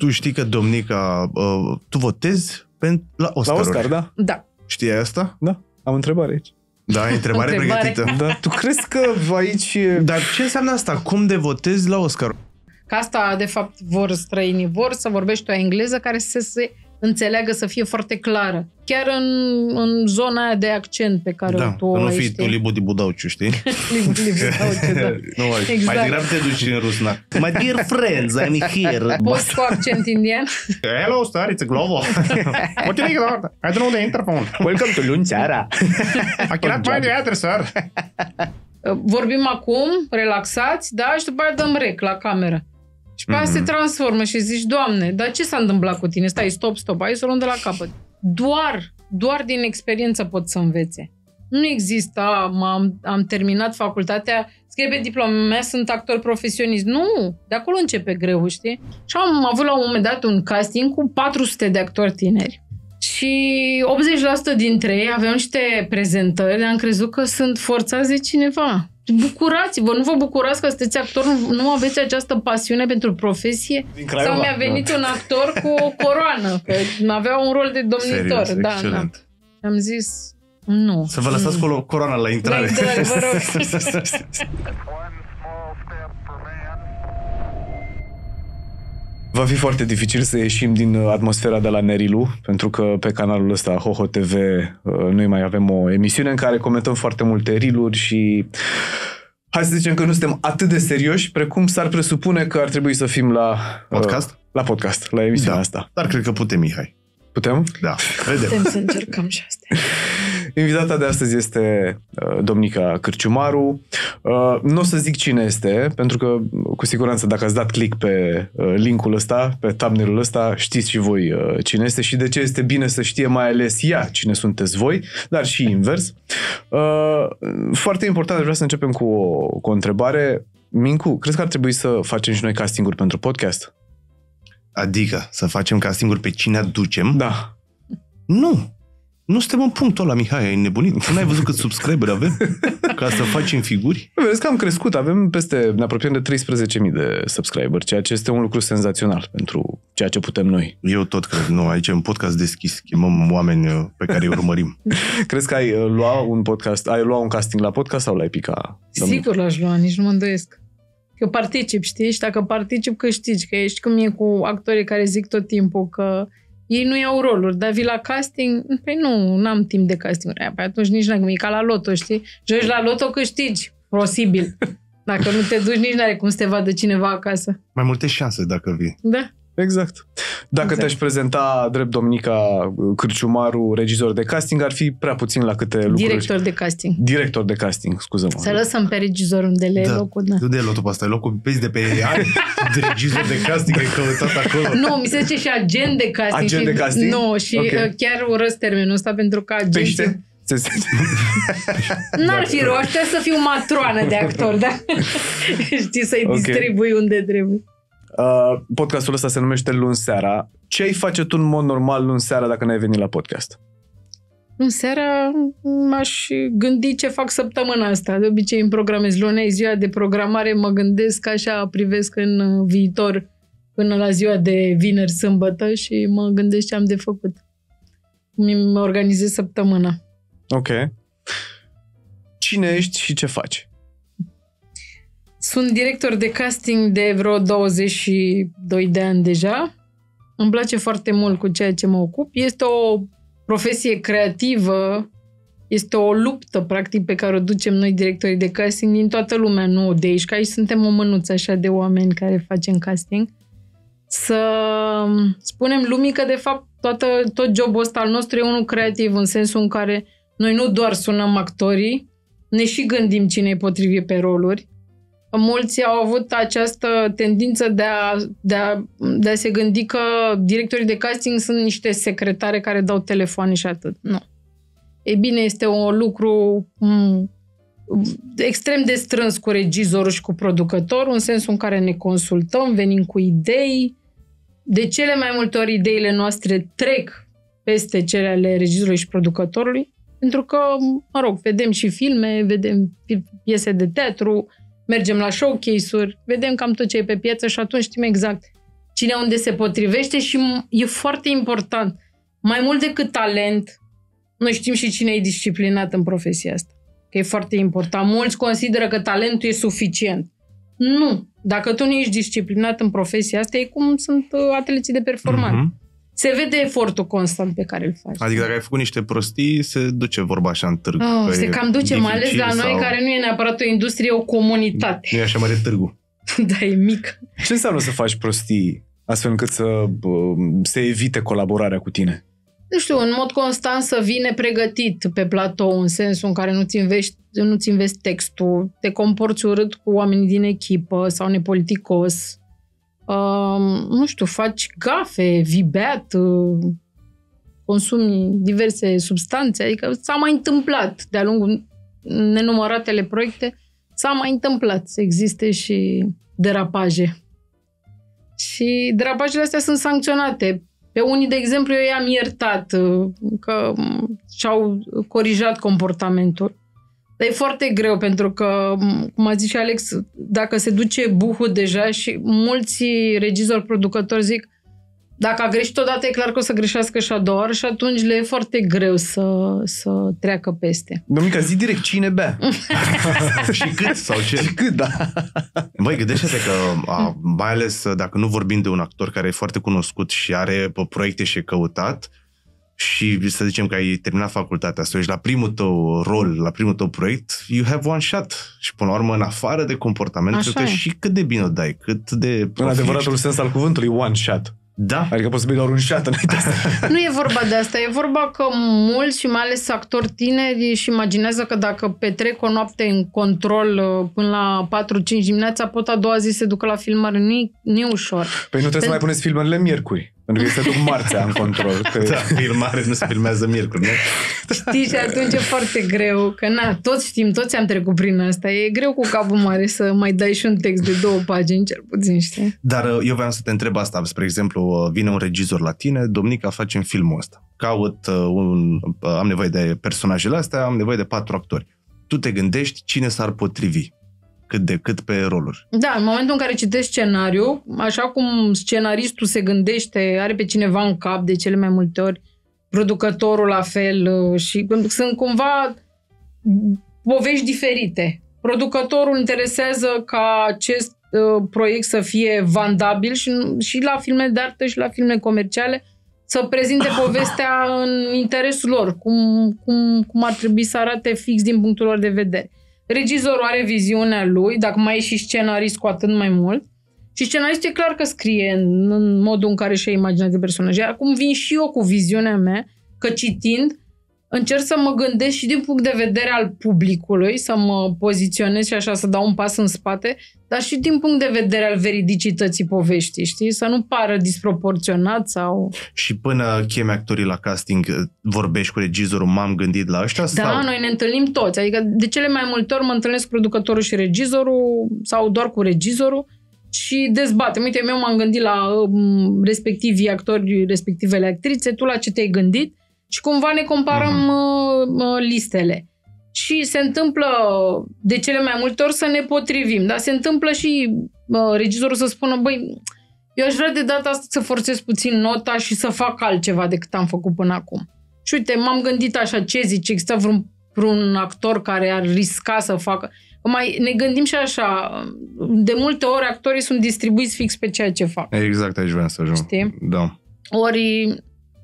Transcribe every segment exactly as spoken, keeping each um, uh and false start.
Tu știi că, Domnica, uh, tu votezi pentru la Oscar. La Oscar, da. Da. Știi asta? Da. Am întrebare aici. Da, ai întrebare, întrebare pregătită. Da. Tu crezi că aici... Dar ce înseamnă asta? Cum de votezi la Oscar? Că asta, de fapt, vor străinii. Vor să vorbești o engleză care să se înțeleagă, să fie foarte clară. Chiar în, în zona aia de accent pe care da, tu o ai, nu fii știi? tu Libu Dibudauciu, știi? Libu Dibudauciu, da. Nu, exact. Mai degrabă te duci în Rusna. My dear friends, I'm here. Poți cu accent indian? Hello, star, it's a Glovo. What do you think about that? I don't know the interphone. Welcome to luni seara. I cannot find the address, sir. Vorbim acum, relaxați, da? Și după aia dăm rec la cameră. Și pe aia mm-hmm. se transformă și zici, Doamne, dar ce s-a întâmplat cu tine? Stai, stop, stop, hai să o luăm de la capăt. Doar, doar din experiență pot să învețe. Nu există, am, am terminat facultatea, scrie pe diploma mea, sunt actor profesionist. Nu, de acolo începe greu, știi? Și am avut la un moment dat un casting cu patru sute de actori tineri. Și optzeci la sută dintre ei aveau niște prezentări, am crezut că sunt forțați de cineva. Bucurați-vă, nu vă bucurați că sunteți actor, nu, nu aveți această pasiune pentru profesie? Sau mi-a venit da. un actor cu o coroană, că avea un rol de domnitor. Serios, da, excelent. da. Am zis, nu. Să vă lăsați cu coroana la intrare. La intrare, vă rog. Va fi foarte dificil să ieșim din atmosfera de la Nerilu, pentru că pe canalul ăsta, HoHo T V, noi mai avem o emisiune în care comentăm foarte multe reel-uri și hai să zicem că nu suntem atât de serioși precum s-ar presupune că ar trebui să fim la podcast, uh, la podcast, la emisiunea da. asta. Dar cred că putem, Mihai. Putem? Da, vedem. Putem să încercăm și astea. Invitata de astăzi este uh, Domnica Cârciumaru. Uh, nu o să zic cine este, pentru că cu siguranță dacă ați dat click pe uh, linkul ăsta, pe thumbnail-ul ăsta, știți și voi uh, cine este și de ce este bine să știe mai ales ea cine sunteți voi, dar și invers. Uh, foarte important, vreau să începem cu o, cu o întrebare. Mincu, crezi că ar trebui să facem și noi castinguri pentru podcast? Adică să facem castinguri pe cine aducem? Da. Nu. Nu suntem în punctul ăla, Mihai, ai nebunit. Nu ai văzut cât subscriberi avem? Ca să facem figuri? Vezi că am crescut, avem peste, ne apropiem de treisprezece mii de subscriberi, ceea ce este un lucru senzațional pentru ceea ce putem noi. Eu tot cred, nu, aici e un podcast deschis, chemăm oameni pe care îi urmărim. Crezi că ai lua un podcast, ai lua un casting la podcast sau l-ai pica? Sigur l-aș lua, nici nu mă îndoiesc. Că particip, știi? Și dacă particip, câștigi. Că ești cum e cu actorii care zic tot timpul că ei nu iau roluri, dar vii la casting, păi nu, n-am timp de casting. Păi atunci nici n-ai cum, e ca la loto, știi? Joci la loto, câștigi, posibil. Dacă nu te duci, nici n-are cum să te vadă cineva acasă. Mai multe șanse dacă vii. Da. Exact. Dacă exact. te-aș prezenta drept Domnica Cârciumaru, regizor de casting, ar fi prea puțin la câte lucruri. Director de casting. Director de casting, scuză-mă. Să lăsăm pe regizor unde le da. e locul. Da. Nu de lotul pe asta, e locul pe de pe ani de regizor de casting, ai căutat acolo. Nu, mi se zice și agent de casting. Agent și, de casting? Nu, și okay. chiar urăsc termenul ăsta pentru că agenții... Pește? N-ar fi rău, aș să fiu matroană de actor, da? Știi, să-i okay. distribui unde trebuie. Uh, podcastul ăsta se numește Luni seara. Ce ai face tu în mod normal luni seara dacă n-ai venit la podcast? În seara m-aș gândi ce fac săptămâna asta. De obicei îmi programez lunea, ziua de programare, mă gândesc așa, privesc în viitor până la ziua de vineri, sâmbătă și mă gândesc ce am de făcut. Mă organizez săptămâna. Ok. Cine ești și ce faci? Sunt director de casting de vreo douăzeci și doi de ani deja. Îmi place foarte mult cu ceea ce mă ocup. Este o profesie creativă, este o luptă, practic, pe care o ducem noi, directorii de casting, din toată lumea, nu de aici, că aici suntem o mânuță așa de oameni care facem casting. Să spunem lumii că, de fapt, toată, tot jobul ăsta al nostru e unul creativ, în sensul în care noi nu doar sunăm actorii, ne și gândim cine e potrivit pe roluri. Mulți au avut această tendință de a, de, a, de a se gândi că directorii de casting sunt niște secretare care dau telefoane și atât. Nu. Ei bine, este un lucru m- extrem de strâns cu regizorul și cu producătorul, în sensul în care ne consultăm, venim cu idei. De cele mai multe ori ideile noastre trec peste cele ale regizorului și producătorului, pentru că, mă rog, vedem și filme, vedem piese de teatru, mergem la showcase-uri, vedem cam tot ce e pe piață și atunci știm exact cine unde se potrivește și e foarte important. Mai mult decât talent, noi știm și cine e disciplinat în profesia asta. Că e foarte important. Mulți consideră că talentul e suficient. Nu. Dacă tu nu ești disciplinat în profesia asta, e cum sunt atleții de performanță. Mm-hmm. Se vede efortul constant pe care îl faci. Adică dacă ai făcut niște prostii, se duce vorba așa în târg. Oh, se cam duce, mai ales la noi, sau... care nu e neapărat o industrie, e o comunitate. Nu e așa mare târgul. Da, e mic. Ce înseamnă să faci prostii astfel încât să se evite colaborarea cu tine? Nu știu, în mod constant să vii nepregătit pe platou, în sensul în care nu-ți înveți, nu-ți înveți textul, te comporți urât cu oamenii din echipă sau nepoliticos. Uh, nu știu, faci gafe, vii beat, uh, consumi diverse substanțe, adică s-a mai întâmplat de-a lungul nenumăratele proiecte, s-a mai întâmplat să existe și derapaje. Și derapajele astea sunt sancționate. Pe unii, de exemplu, eu i-am iertat că și-au corijat comportamentul. Dar e foarte greu, pentru că, cum a zis și Alex, dacă se duce buhul deja și mulți regizori, producători zic, dacă a greșit odată, e clar că o să greșească și a doua oară și atunci le e foarte greu să, să treacă peste. Domnică, zi direct cine bea. Și cât sau ce? Și cât, da. Băi, gândește-te că, a, mai ales dacă nu vorbim de un actor care e foarte cunoscut și are proiecte și e căutat și să zicem că ai terminat facultatea, să ești la primul tău rol, la primul tău proiect, you have one shot. Și până la urmă, în afară de comportament, cred că și cât de bine o dai, cât de în adevăratul sens al cuvântului, one shot. Da. Adică poți să bei doar un shot înainte. Nu e vorba de asta, e vorba că mulți și mai ales actori tineri își imaginează că dacă petrec o noapte în control până la patru cinci dimineața, pot a doua zi se ducă la filmare. Nu e, nu e ușor. Păi nu trebuie Pen... să mai puneți filmările miercuri. Pentru că se duc marțea în control. Că... Da, filmare nu se filmează miercuri, nu? Știi, și atunci e foarte greu. Că na, toți știm, toți am trecut prin asta. E greu cu capul mare să mai dai și un text de două pagini, cel puțin, știi? Dar eu voiam să te întreb asta. Spre exemplu, vine un regizor la tine, Domnica, facem filmul ăsta. Caut un... Am nevoie de personajele astea, am nevoie de patru actori. Tu te gândești cine s-ar potrivi. Cât de cât pe roluri. Da, în momentul în care citești scenariu, așa cum scenaristul se gândește, are pe cineva în cap de cele mai multe ori, producătorul la fel și sunt cumva povești diferite. Producătorul interesează ca acest uh, proiect să fie vandabil și, și la filme de artă și la filme comerciale să prezinte povestea în interesul lor, cum, cum, cum ar trebui să arate fix din punctul lor de vedere. Regizorul are viziunea lui, dacă mai e și scenarist, cu atât mai mult. Și scenaristul e clar că scrie în, în modul în care și-a imaginat de personaje. Acum vin și eu cu viziunea mea, că citind, încerc să mă gândesc și din punct de vedere al publicului, să mă poziționez și așa, să dau un pas în spate, dar și din punct de vedere al veridicității poveștii, știi? Să nu pară disproporționat sau... Și până chemi actorii la casting, vorbești cu regizorul, m-am gândit la ăștia? Da, sau... noi ne întâlnim toți. Adică de cele mai multe ori mă întâlnesc cu producătorul și regizorul sau doar cu regizorul și dezbatem. Uite, eu m-am gândit la um, respectivii actori, respectivele actrițe, tu la ce te-ai gândit? Și cumva ne comparăm uh-huh. uh, listele. Și se întâmplă de cele mai multe ori să ne potrivim. Dar se întâmplă și uh, regizorul să spună, băi, eu aș vrea de data asta să forțez puțin nota și să fac altceva decât am făcut până acum. Și uite, m-am gândit așa, ce zici, există vreun, vreun actor care ar risca să facă... Mai ne gândim și așa, de multe ori actorii sunt distribuiți fix pe ceea ce fac. Exact, aici vreau să ajung. Știi? Da. Ori...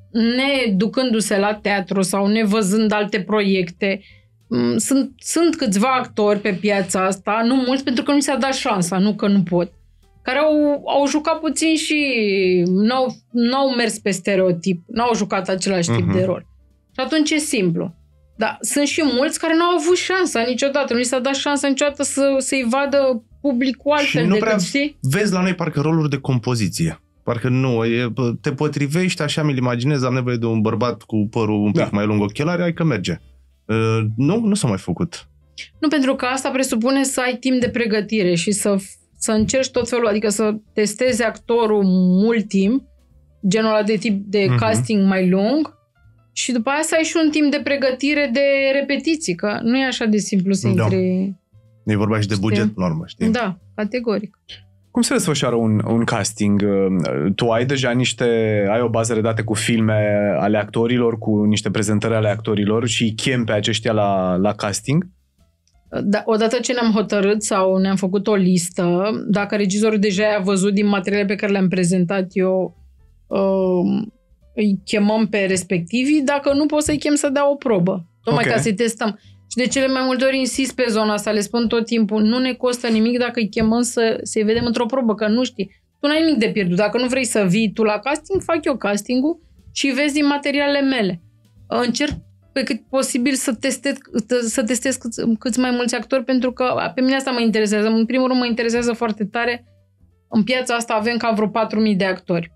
ne ducându-se la teatru sau ne văzând alte proiecte. Sunt, sunt câțiva actori pe piața asta, nu mulți, pentru că nu s-a dat șansa, nu că nu pot, care au, au jucat puțin și n-au, n-au mers pe stereotip, n-au jucat același tip uh-huh. de rol. Și atunci e simplu. Dar sunt și mulți care n-au avut șansa niciodată, nu li s-a dat șansa niciodată să, să-i vadă publicul altfel și nu decât, prea știi? Vezi la noi parcă roluri de compoziție. Parcă nu, e, te potrivești, așa mi-l imaginez, am nevoie de un bărbat cu părul un pic da. mai lung, ochelari, hai că merge. Uh, nu, nu s-a mai făcut. Nu, pentru că asta presupune să ai timp de pregătire și să, să încerci tot felul, adică să testezi actorul mult timp, genul ăla de tip de uh-huh. casting mai lung, și după aia să ai și un timp de pregătire de repetiții, că nu e așa de simplu să intri... Da. E vorba și de buget, normă, știi? Da, categoric. Cum se desfășoară un, un casting? Tu ai deja niște, ai o bază de date cu filme ale actorilor, cu niște prezentări ale actorilor și îi chem pe aceștia la, la casting? Da, odată ce ne-am hotărât sau ne-am făcut o listă, dacă regizorul deja a văzut din materialele pe care le-am prezentat eu, uh, îi chemăm pe respectivii, dacă nu pot să-i chem să dea o probă. Tocmai okay. ca să-i testăm. Și de cele mai multe ori insist pe zona asta, le spun tot timpul, nu ne costă nimic dacă îi chemăm să, să-i vedem într-o probă, că nu știi. Tu n-ai nimic de pierdut. Dacă nu vrei să vii tu la casting, fac eu castingul și vezi din materialele mele. Încerc pe cât posibil să testez, să testez câți, câți mai mulți actori, pentru că pe mine asta mă interesează. În primul rând mă interesează foarte tare. În piața asta avem cam vreo patru mii de actori.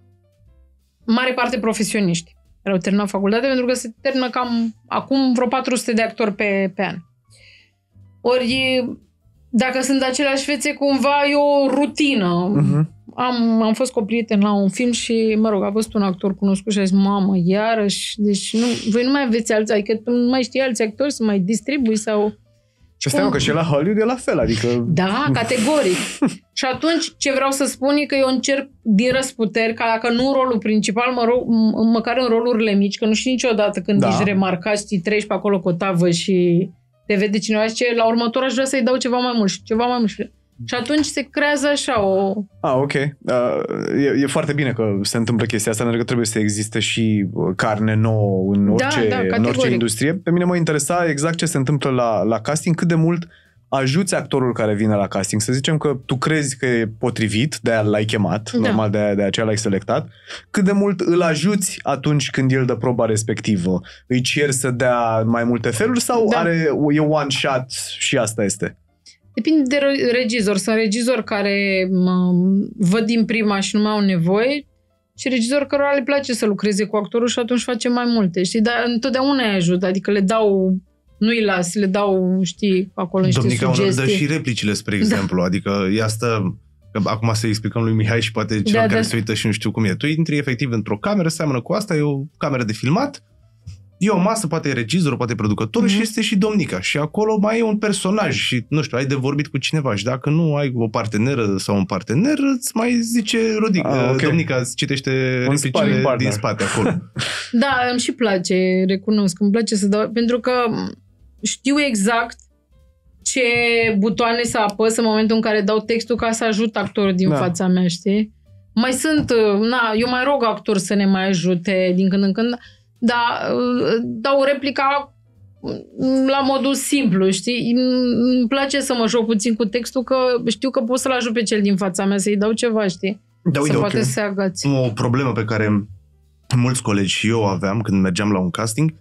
Mare parte profesioniști care au terminat facultatea, pentru că se termină cam acum vreo patru sute de actori pe, pe an. Ori, dacă sunt aceleași fețe, cumva e o rutină. Uh-huh. Am, am fost cu o prieten la un film și, mă rog, a văzut un actor cunoscut și a zis, mamă, iarăși, deci nu, voi nu mai aveți alți, adică tu nu mai știi alți actori să mai distribui sau... Și stai, că și la Hollywood e la fel, adică... Da, categoric. Și atunci ce vreau să spun e că eu încerc din răsputeri, ca dacă nu în rolul principal, mă rog, măcar în rolurile mici, că nu știi niciodată când da. ești remarcat și treci pe acolo cu o tavă și te vede cineva și ce, la următor aș vrea să-i dau ceva mai mult și ceva mai mult. Și atunci se creează așa o... Ah, ok. Uh, e, e foarte bine că se întâmplă chestia asta, pentru că trebuie să existe și carne nouă în orice, da, da, în orice industrie. Pe mine mă interesa exact ce se întâmplă la, la casting, cât de mult ajuți actorul care vine la casting. Să zicem că tu crezi că e potrivit, de-aia l-ai chemat, da. normal de-aia, de aceea l-ai selectat. Cât de mult îl ajuți atunci când el dă proba respectivă? Îi ceri să dea mai multe feluri sau da. are, e one shot și asta este? Depinde de regizor. Sunt regizori care mă, văd din prima și nu mai au nevoie și regizori cărora le place să lucreze cu actorul și atunci face mai multe. Știi? Dar întotdeauna îi ajut. Adică le dau, nu îi las, le dau, știi, acolo niște Domnica sugestii. Domnica dă și replicile, spre exemplu. Da. Adică ea stă... Acum să explicăm lui Mihai și poate cel da, care da. se uită și nu știu cum e. Tu intri efectiv într-o cameră, seamănă cu asta, e o cameră de filmat. E o masă, poate e regizorul, poate e producătorul mm-hmm. și este și domnica. Și acolo mai e un personaj și, nu știu, ai de vorbit cu cineva și dacă nu ai o parteneră sau un partener, îți mai zice Rodic, ah, okay. domnica îți citește replicile din spate acolo. Da, îmi și place, recunosc, îmi place să dau, pentru că știu exact ce butoane să apăs în momentul în care dau textul ca să ajut actorul din da. fața mea, știi? Mai sunt, na, eu mai rog actori să ne mai ajute din când în când, dar dau replica la modul simplu, știi? Îmi place să mă joc puțin cu textul, că știu că pot să-l ajut pe cel din fața mea, să-i dau ceva, știi? Da, uite, să poate okay. să se agați. O problemă pe care mulți colegi și eu aveam când mergeam la un casting,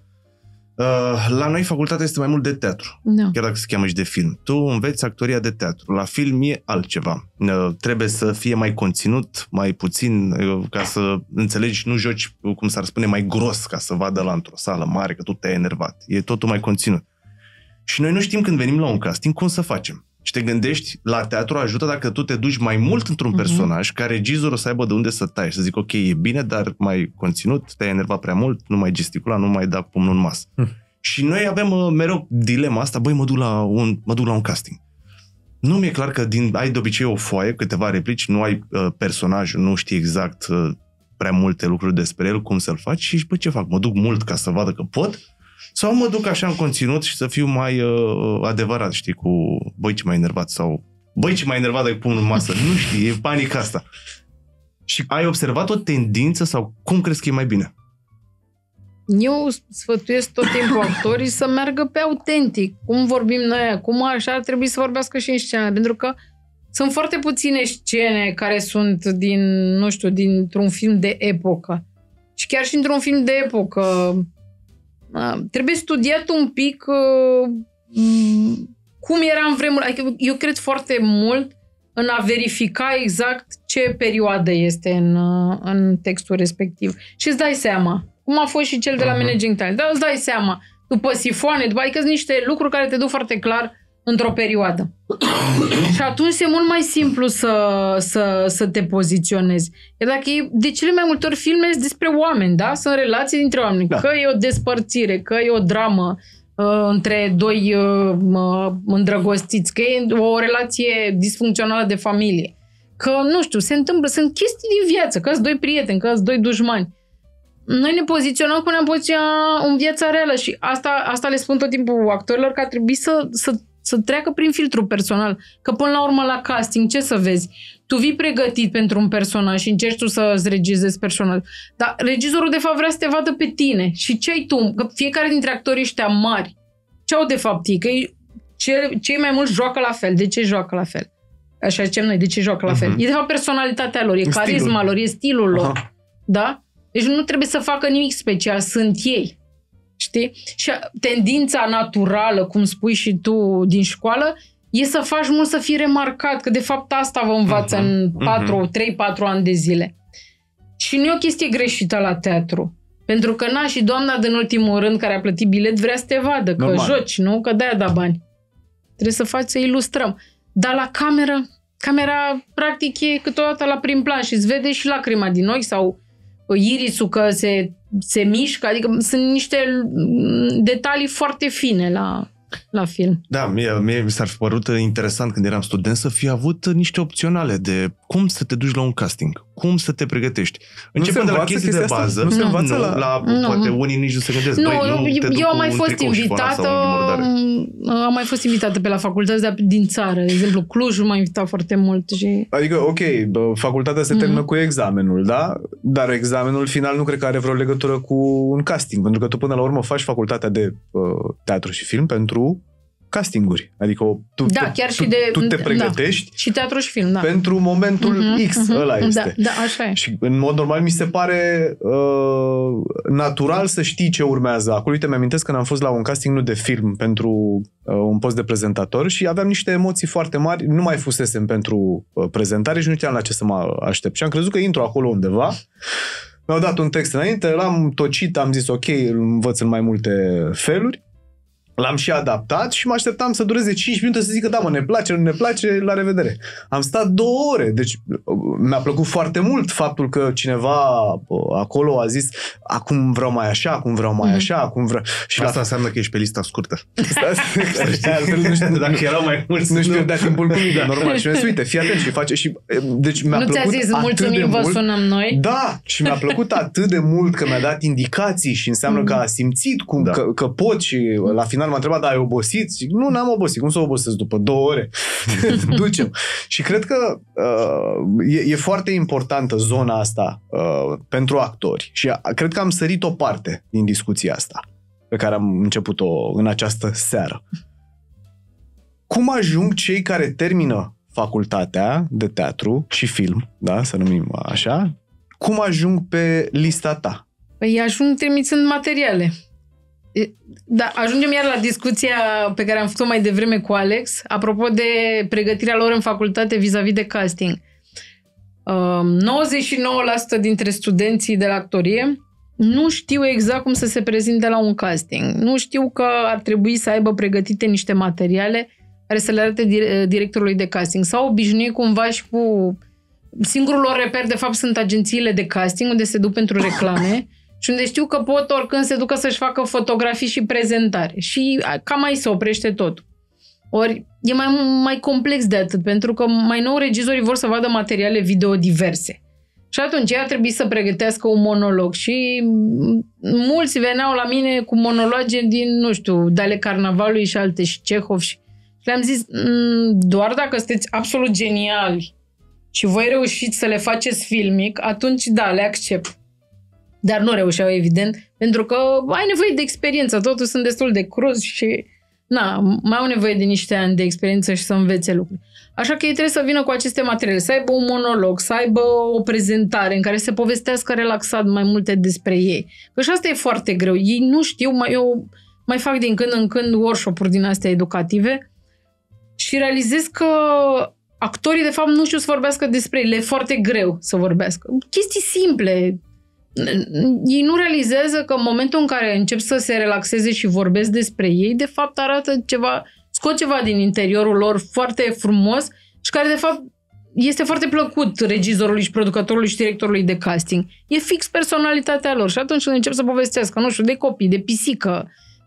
uh, la noi facultatea este mai mult de teatru, da. chiar dacă se cheamă și de film. Tu înveți actoria de teatru. La film e altceva. Uh, trebuie să fie mai conținut, mai puțin, uh, ca să înțelegi, nu joci, cum s-ar spune, mai gros, ca să vadă la într-o sală mare, că tu te-ai enervat. E totul mai conținut. Și noi nu știm când venim la un casting cum să facem. Și te gândești, la teatru ajută dacă tu te duci mai mult într-un uh-huh. personaj, ca regizorul să aibă de unde să tai și să zic, ok, e bine, dar mai conținut, te-ai enervat prea mult, nu mai gesticula, nu mai da pumnul în masă. Uh-huh. Și noi avem uh, mereu dilema asta, băi, mă duc la un, mă duc la un casting. Nu mi-e clar că din, ai de obicei o foaie, câteva replici, nu ai uh, personajul, nu știi exact uh, prea multe lucruri despre el, cum să-l faci și, băi, ce fac? Mă duc mult ca să vadă că pot? Sau mă duc așa în conținut și să fiu mai uh, adevărat, știi, cu băi, ce m-ai enervat sau băi, ce m-ai enervat, dai pumnul în masă. Nu știi, e panica asta. Și ai observat o tendință sau cum crezi că e mai bine? Eu sfătuiesc tot timpul actorii să meargă pe autentic. Cum vorbim noi acum, așa ar trebui să vorbească și în scenă. Pentru că sunt foarte puține scene care sunt din, nu știu, dintr-un film de epocă. Și chiar și într-un film de epocă trebuie studiat un pic cum era în vremuri. Adică eu cred foarte mult în a verifica exact ce perioadă este în, în textul respectiv. Și îți dai seama. Cum a fost și cel de la uh-huh. Managing Talent. Dar îți dai seama. După sifoane, după, adică sunt niște lucruri care te duc foarte clar într-o perioadă. Și atunci e mult mai simplu să, să, să te poziționezi. Iar dacă e, de cele mai multe ori filmele sunt despre oameni, da? Sunt relații dintre oameni. Da. Că e o despărțire, că e o dramă uh, între doi uh, îndrăgostiți, că e o relație disfuncțională de familie, Că, nu știu, se întâmplă, sunt chestii din viață, că sunt doi prieteni, că sunt doi dușmani. Noi ne poziționăm până în poziția în viața reală și asta, asta le spun tot timpul actorilor, că ar trebui să, să, să treacă prin filtrul personal. Că până la urmă la casting, ce să vezi? Tu vii pregătit pentru un personaj și încerci tu să-ți regizezi personal. Dar regizorul de fapt vrea să te vadă pe tine. Și ce ai tu? Că fiecare dintre actorii ăștia mari, ce au de fapt ei? Că ce, cei mai mulți joacă la fel. De ce joacă la fel? Așa zicem noi, de ce joacă la fel? Uh-huh. E de fapt personalitatea lor, e stilul. Carisma lor, e stilul lor. Uh-huh. Da? Deci nu trebuie să facă nimic special, sunt ei. Știi? Și tendința naturală, cum spui și tu din școală, e să faci mult să fii remarcat, că de fapt asta vă învață uh-huh. în trei patru ani de zile. Și nu e o chestie greșită la teatru. Pentru că, na, și doamna din ultimul rând care a plătit bilet vrea să te vadă, că normal. Joci, nu? Că de-aia da bani. Trebuie să faci să ilustrăm. Dar la cameră, camera practic e câteodată la prim plan și îți vede și lacrima din ochi sau irisul că se, se mișcă, adică sunt niște detalii foarte fine la, la film. Da, mie, mie mi s-ar fi părut interesant când eram student să fi avut niște opționale de cum să te duci la un casting, cum să te pregătești. Începând de la chestii de bază, nu se învață nu, la... la nu. Poate unii nici nu se gândesc. Nu, băi, nu eu, eu am mai fost invitată am mai fost invitată pe la facultăți din țară. De exemplu, Clujul m-a invitat foarte mult. Și... Adică, ok, facultatea se termină mm-hmm. cu examenul, da? Dar examenul final nu cred că are vreo legătură cu un casting, pentru că tu până la urmă faci facultatea de uh, teatru și film pentru castinguri. Adică tu, da, te, chiar tu, și de, tu te pregătești da. Și teatru și film, da. pentru momentul uh-huh, X, uh-huh, ăla este. Da, da, așa e. Și în mod normal mi se pare uh, natural să știi ce urmează acolo. Uite, mi-amintesc când am fost la un casting nu de film pentru uh, un post de prezentator și aveam niște emoții foarte mari. Nu mai fusesem pentru uh, prezentare și nu știam la ce să mă aștept. Și am crezut că intru acolo undeva. Mi-au dat un text înainte, l-am tocit, am zis ok, îl învăț în mai multe feluri. L-am și adaptat și mă așteptam să dureze cinci minute să zică da, mă, ne place, nu ne place, la revedere. Am stat două ore, deci mi-a plăcut foarte mult faptul că cineva acolo a zis acum vreau mai așa, acum vreau mai așa, acum vreau... Și asta la... înseamnă că ești pe lista scurtă. nu știu, dacă erau mai mulți, nu-și pierdea timpul cu mine, normal. Și mi-a zis, uite, fii atent și face și... Deci mi-a nu plăcut ți-a zis, mulțumim, vă sunăm noi? Da, și mi-a plăcut atât de mult că mi-a dat indicații și înseamnă mm. că a simțit cum, da. că, că pot și la final m-a întrebat, da, ai obosit? Zic, nu, n-am obosit. Cum să obosesc după două ore? Ducem. Și cred că uh, e, e foarte importantă zona asta uh, pentru actori. Și a, cred că am sărit o parte din discuția asta pe care am început-o în această seară. Cum ajung cei care termină facultatea de teatru și film, da, să numim așa, cum ajung pe lista ta? Păi ajung trimițând materiale. Da, ajungem iar la discuția pe care am făcut-o mai devreme cu Alex, apropo de pregătirea lor în facultate vis-a-vis de casting. nouăzeci și nouă la sută dintre studenții de la actorie nu știu exact cum să se prezinte la un casting. Nu știu că ar trebui să aibă pregătite niște materiale care să le arate directorului de casting. S-au obișnuit cumva și cu... Singurul lor reper, de fapt, sunt agențiile de casting, unde se duc pentru reclame și unde știu că pot oricând se ducă să-și facă fotografii și prezentare. Și cam aici se oprește totul. Ori e mai, mai complex de atât, pentru că mai nou regizorii vor să vadă materiale video diverse. Și atunci ea trebuie să pregătească un monolog. Și mulți veneau la mine cu monologe din, nu știu, de-ale Carnavalului și alte, și Cehov. Și le-am zis, doar dacă sunteți absolut geniali și voi reușiți să le faceți filmic, atunci da, le accept. Dar nu reușeau, evident, pentru că ai nevoie de experiență. Totul sunt destul de cruz și na, mai au nevoie de niște ani de experiență și să învețe lucruri. Așa că ei trebuie să vină cu aceste materiale, să aibă un monolog, să aibă o prezentare în care se povestească relaxat mai multe despre ei. Că și asta e foarte greu. Ei nu știu, eu mai fac din când în când workshop-uri din astea educative și realizez că actorii, de fapt, nu știu să vorbească despre ei. Le e foarte greu să vorbească. Chestii simple. Ei nu realizează că în momentul în care încep să se relaxeze și vorbesc despre ei, de fapt arată ceva, scot ceva din interiorul lor foarte frumos și care de fapt este foarte plăcut regizorului și producătorului și directorului de casting. E fix personalitatea lor și atunci când încep să povestească, nu știu, de copii, de pisică,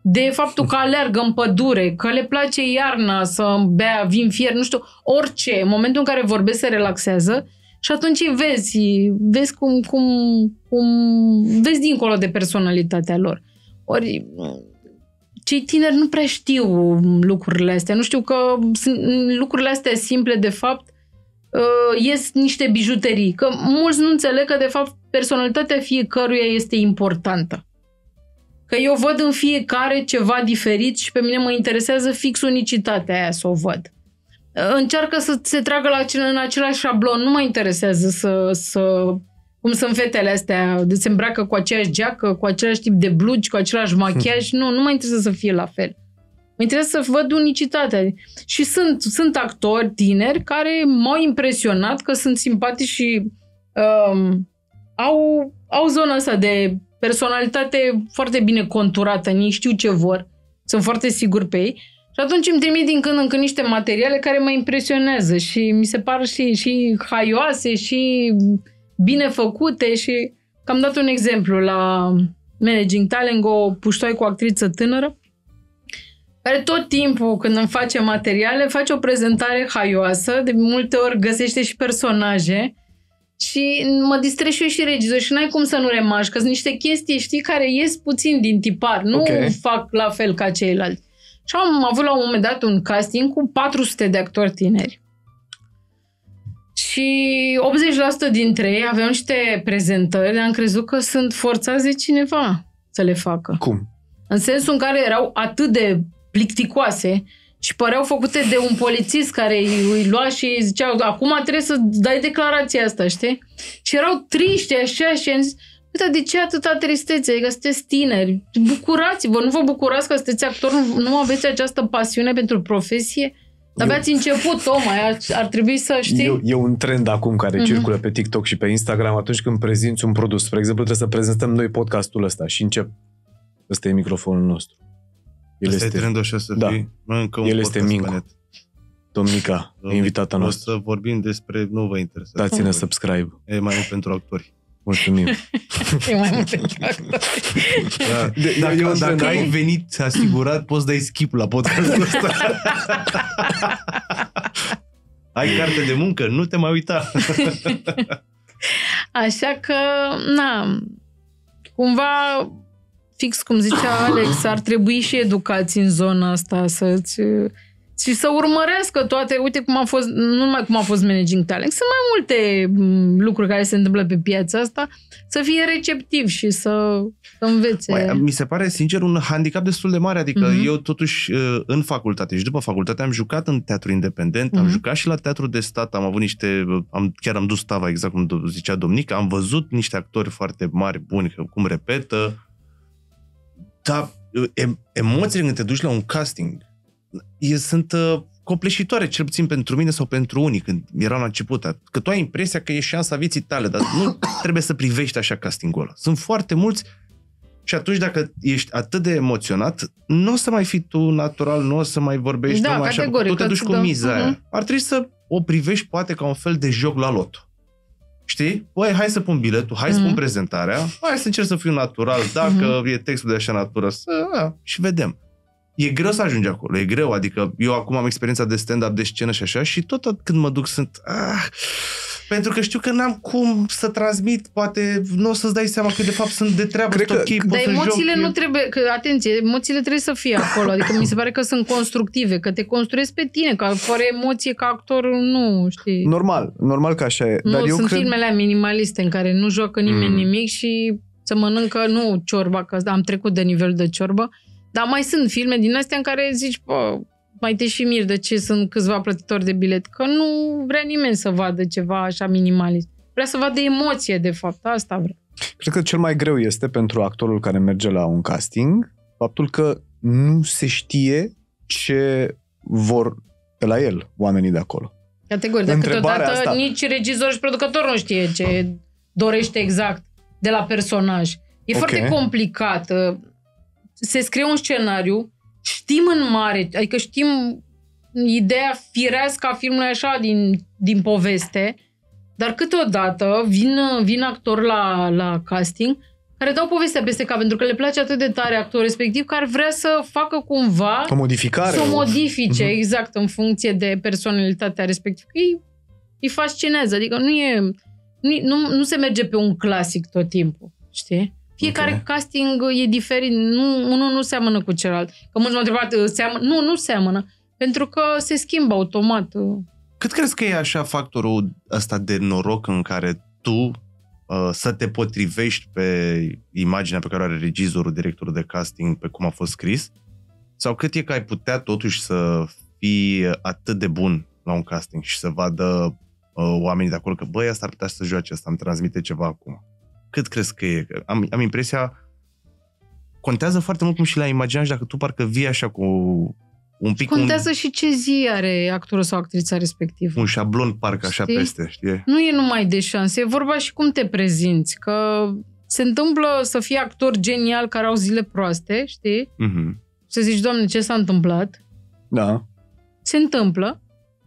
de faptul că alergă în pădure, că le place iarna să bea vin fier, nu știu, orice. În momentul în care vorbesc se relaxează și atunci vezi, vezi cum, cum, cum vezi dincolo de personalitatea lor. Ori cei tineri nu prea știu lucrurile astea, nu știu că sunt lucrurile astea simple de fapt ies niște bijuterii, că mulți nu înțeleg că de fapt personalitatea fiecăruia este importantă. Că eu văd în fiecare ceva diferit și pe mine mă interesează fix unicitatea aia să o văd. Încearcă să se tragă la acel, în același șablon, nu mă interesează să, să cum sunt fetele astea, de se îmbracă cu aceeași geacă, cu același tip de blugi, cu același machiaj, nu, nu mă interesează să fie la fel. Mă interesează să văd unicitatea. Și sunt, sunt actori tineri care m-au impresionat că sunt simpatici și um, au, au zona asta de personalitate foarte bine conturată, ei știu ce vor, sunt foarte siguri pe ei și atunci îmi trimit din când în când niște materiale care mă impresionează și mi se par și, și haioase și bine făcute și că am dat un exemplu la Managing Talent, o puștoai cu o actriță tânără care tot timpul când îmi face materiale face o prezentare haioasă, de multe ori găsește și personaje și mă distrez și eu și regizor și n-ai cum să nu remarci, că sunt niște chestii, știi, care ies puțin din tipar, nu okay. fac la fel ca ceilalți. Și am avut la un moment dat un casting cu patru sute de actori tineri. Și optzeci la sută dintre ei aveau niște prezentări, am crezut că sunt forțați de cineva să le facă. Cum? În sensul în care erau atât de plicticoase și păreau făcute de un polițist care îi lua și îi zicea acum trebuie să dai declarația asta, știi? Și erau triști așa și am zis, uite, de ce atâta tristețe? Că sunteți tineri, bucurați-vă, nu vă bucurați că sunteți actori, nu, nu aveți această pasiune pentru profesie? Dar ați început, Toma, ar, ar trebui să știi. E, e un trend acum care uh-huh. circulă pe TikTok și pe Instagram atunci când prezinți un produs. Spre exemplu, trebuie să prezentăm noi podcastul ăsta și încep. Ăsta e microfonul nostru. El Asta este trendul așa să da. fii. Încă un El este Mincu. Domnica, Domnic, invitata noastră. O să vorbim despre... Nu vă interesează. Dați-ne subscribe. E mai mult pentru actori. Mulțumim. E mai mult pentru actori. Da. De, dacă eu dacă ai venit asigurat, poți dai skip la podcastul ăsta. Ai carte de muncă, nu te mai uita. Așa că, na, cumva, fix cum zicea Alex, ar trebui și educați în zona asta să-ți... și să urmărească toate, uite cum a fost, nu numai cum a fost Managing Talent, sunt mai multe lucruri care se întâmplă pe piața asta, să fie receptiv și să, să învețe. Mai, mi se pare, sincer, un handicap destul de mare, adică uh-huh. eu totuși în facultate și după facultate am jucat în teatru independent, uh-huh. am jucat și la teatru de stat, am avut niște, am, chiar am dus tava, exact cum zicea Domnica, am văzut niște actori foarte mari, buni, cum repetă, dar emoțiile când te duci la un casting E, sunt uh, copleșitoare, cel puțin pentru mine sau pentru unii, când eram la început. Că tu ai impresia că e șansa vieții tale, dar nu trebuie să privești așa castingul ăla. Sunt foarte mulți și atunci dacă ești atât de emoționat, nu o să mai fii tu natural, nu o să mai vorbești da, numai așa. Tu te duci cu miza aia. Uh-huh. Ar trebui să o privești poate ca un fel de joc la loto. Știi? Băi, hai să pun biletul, hai uh-huh. să pun prezentarea, hai să încerc să fiu natural, dacă uh-huh. e textul de așa natură, să, a, și vedem. E greu să ajungi acolo, e greu, adică eu acum am experiența de stand-up, de scenă și așa și tot când mă duc sunt... Ah, pentru că știu că n-am cum să transmit, poate nu o să-ți dai seama că de fapt sunt de treabă, Cred că, okay, dar emoțiile joc, nu trebuie, că atenție, emoțiile trebuie să fie acolo, adică mi se pare că sunt constructive, că te construiesc pe tine, că fără emoție ca actor nu, știi. Normal, normal că așa e. Nu, dar eu sunt cred... filmele minimaliste în care nu joacă nimeni mm. nimic și să mănâncă, nu ciorba, că am trecut de nivelul de ciorbă, dar mai sunt filme din astea în care zici, bă, mai te și miri de ce sunt câțiva plătitori de bilet, că nu vrea nimeni să vadă ceva așa minimalist. Vrea să vadă emoție, de fapt, asta vrea. Cred că cel mai greu este pentru actorul care merge la un casting faptul că nu se știe ce vor de la el oamenii de acolo. Categoric, dar câteodată asta... nici regizor și producător nu știe ce dorește exact de la personaj. E okay. foarte complicat. Se scrie un scenariu, știm în mare, adică știm ideea firească a filmului așa din, din poveste, dar câteodată vin, vin actori la, la casting care dau povestea peste cap, pentru că le place atât de tare actorul respectiv, că ar vrea să facă cumva... O modificare. Să o modifice, uh-huh. exact, în funcție de personalitatea respectivă. Îi, îi fascinează, adică nu e... Nu, nu se merge pe un clasic tot timpul, știi? Fiecare okay. casting e diferit, nu, unul nu seamănă cu celălalt. Că mulți m-au întrebat, seamănă? Nu, nu seamănă, pentru că se schimbă automat. Cât crezi că e așa factorul ăsta de noroc în care tu uh, să te potrivești pe imaginea pe care o are regizorul, directorul de casting, pe cum a fost scris? Sau cât e că ai putea totuși să fii atât de bun la un casting și să vadă uh, oamenii de acolo că, băi, asta ar putea să joace, asta îmi transmite ceva acum? Cât crezi că e? Am, am impresia, contează foarte mult cum și la imaginaj, dacă tu parcă vii așa cu un pic... Contează un, și ce zi are actorul sau actrița respectivă. un șablon parcă așa știi? Peste, știi? Nu e numai de șanse, e vorba și cum te prezinți, că se întâmplă să fii actor genial care au zile proaste, știi? Mm-hmm. Să zici, Doamne, ce s-a întâmplat? Da. Se întâmplă.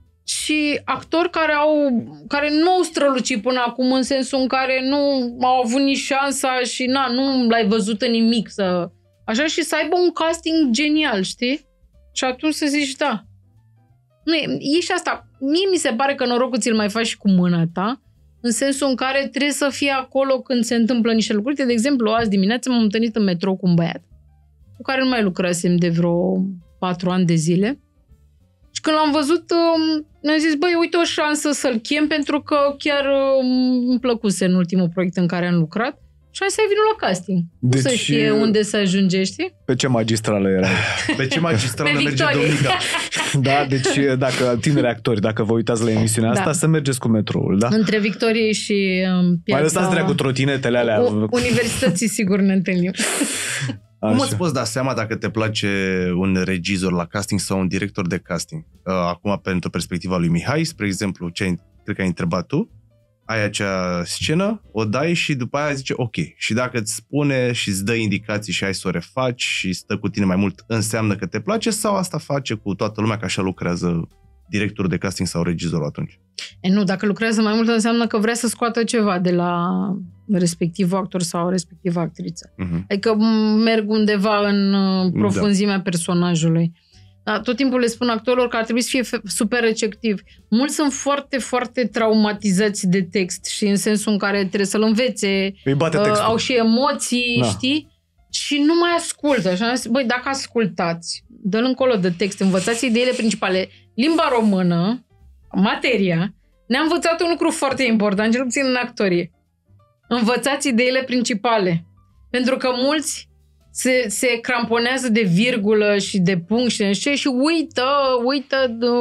Și actori care au care nu au strălucit până acum, în sensul în care nu au avut nici șansa și na, nu l-ai văzut în nimic să... Așa, și să aibă un casting genial, știi? Și atunci să zici, da. Nu, e, e și asta. Mie mi se pare că norocul ți-l mai faci și cu mâna ta, în sensul în care trebuie să fii acolo când se întâmplă niște lucruri. De exemplu, azi dimineață m-am întâlnit în metrou cu un băiat cu care nu mai lucrasem de vreo patru ani de zile. Și când l-am văzut, mi-am zis, băi, uite o șansă să-l chem, pentru că chiar îmi plăcuse în ultimul proiect în care am lucrat. Și hai să vină la casting. Deci, nu să știe unde să ajunge, știi? Pe ce magistrală era? Pe ce magistrală pe merge Domnica? Da, deci dacă tineri actori, dacă vă uitați la emisiunea da. asta, să mergeți cu metroul, da? Între Victoriei și um, Piața... Mai lăsați dreagă trotinetele alea. U- Universității, sigur, ne întâlnim. Așa. Cum îți poți da seama dacă te place un regizor la casting sau un director de casting? Acum, pentru perspectiva lui Mihai, spre exemplu, ce ai, cred că ai întrebat tu, ai acea scenă, o dai și după aia zice ok. Și dacă îți spune și îți dă indicații și hai să o refaci și stă cu tine mai mult, înseamnă că te place, sau asta face cu toată lumea, că așa lucrează directorul de casting sau regizorul atunci? E, nu, dacă lucrează mai mult înseamnă că vrea să scoată ceva de la respectivul actor sau respectivă actriță. Uh-huh. Adică merg undeva în profunzimea da. personajului. Da, tot timpul le spun actorilor că ar trebui să fie super receptiv. Mulți sunt foarte, foarte traumatizați de text și în sensul în care trebuie să-l învețe, uh, au și emoții, da. știi? Și nu mai ascultă. Și am zis, băi, dacă ascultați, dă-l încolo de text, învățați ideile principale. Limba română, materia, ne-a învățat un lucru foarte important, cel puțin în actorie. Învățați ideile principale. Pentru că mulți se, se cramponează de virgulă și de punct și de ce și uită, uită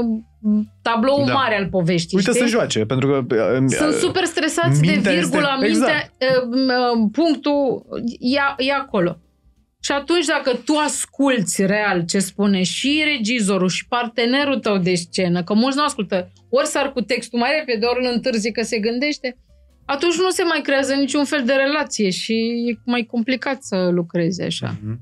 tabloul da. mare al poveștii. Uită știi? să joace, pentru că... Sunt super stresați de virgula, este... mintea, exact. punctul e, e acolo. Și atunci dacă tu asculți real ce spune și regizorul și partenerul tău de scenă, că mulți nu ascultă, ori sar cu textul mai repede, ori îl întârzi că se gândește, atunci nu se mai creează niciun fel de relație și e mai complicat să lucrezi așa. Mm-hmm.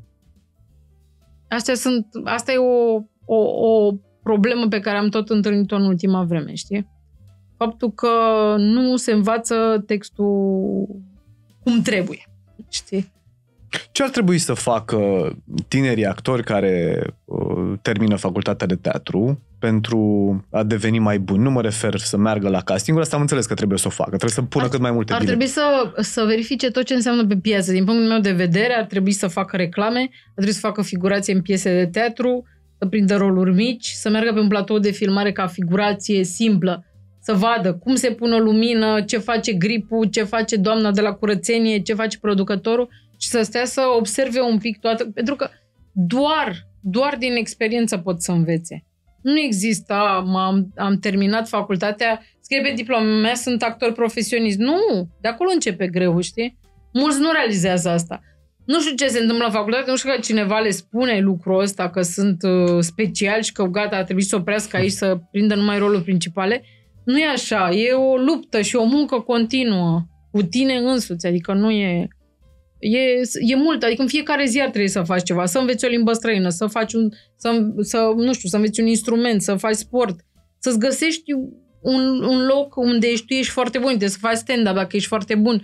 Astea sunt, asta e o, o, o problemă pe care am tot întâlnit-o în ultima vreme, știi? Faptul că nu se învață textul cum trebuie, știi? Ce ar trebui să facă tinerii actori care uh, termină facultatea de teatru pentru a deveni mai buni? Nu mă refer să meargă la casting, asta am înțeles că trebuie să o facă. Trebuie să pună ar, cât mai multe Ar bine. trebui să, să verifice tot ce înseamnă pe piesă. Din punctul meu de vedere, ar trebui să facă reclame, ar trebui să facă figurație în piese de teatru, să prindă roluri mici, să meargă pe un platou de filmare ca figurație simplă, să vadă cum se pune lumină, ce face gripul, ce face doamna de la curățenie, ce face producătorul, și să stea să observe un pic toată... Pentru că doar, doar din experiență pot să învețe. Nu există, am, am terminat facultatea, scrie pe diploma mea, sunt actor profesionist. Nu, de acolo începe greu, știi? Mulți nu realizează asta. Nu știu ce se întâmplă la facultate, nu știu că cineva le spune lucrul ăsta, că sunt uh, speciali și că gata, a trebuit să oprească aici să prindă numai roluri principale. Nu e așa, e o luptă și o muncă continuă cu tine însuți, adică nu e... E, e mult, adică în fiecare zi ar trebui să faci ceva, să înveți o limbă străină, să faci un, să, să, nu știu, să înveți un instrument, să faci sport, să-ți găsești un, un loc unde ești, tu ești foarte bun, trebuie să faci stand-up dacă ești foarte bun,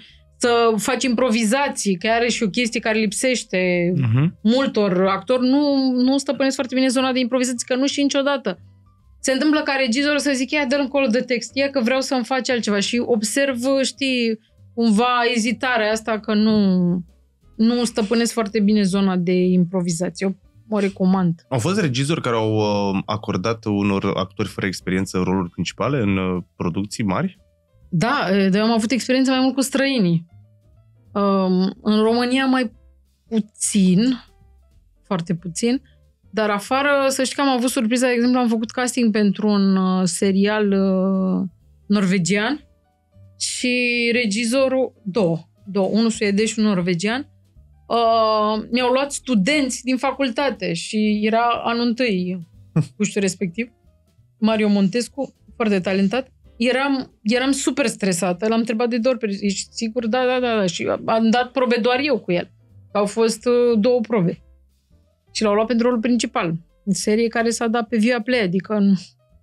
să faci improvizații, că are și o chestie care lipsește Uh-huh. multor actori, nu, nu stăpânesc foarte bine zona de improvizații, că nu știi niciodată. Se întâmplă ca regizorul să zic, ia, dă-l încolo de text, ia că vreau să-mi faci altceva și observ, știi, cumva ezitarea asta că nu, nu stăpânesc foarte bine zona de improvizație. Eu o recomand. Au fost regizori care au uh, acordat unor actori fără experiență roluri principale în uh, producții mari? Da, dar am avut experiență mai mult cu străinii. Um, în România mai puțin, foarte puțin, dar afară, să știi că am avut surpriza, de exemplu, am făcut casting pentru un uh, serial uh, norvegian și regizorul, două, două, unul suedez și unul norvegian, uh, mi-au luat studenți din facultate și era anul întâi cuștul respectiv, Mario Montescu, foarte talentat. Eram, eram super stresată, l-am întrebat de două ori, ești sigur? Da, da, da, da. Și am dat probe doar eu cu el. Au fost uh, două probe. Și l-au luat pentru rolul principal. În serie care s-a dat pe Viaplay, adică nu.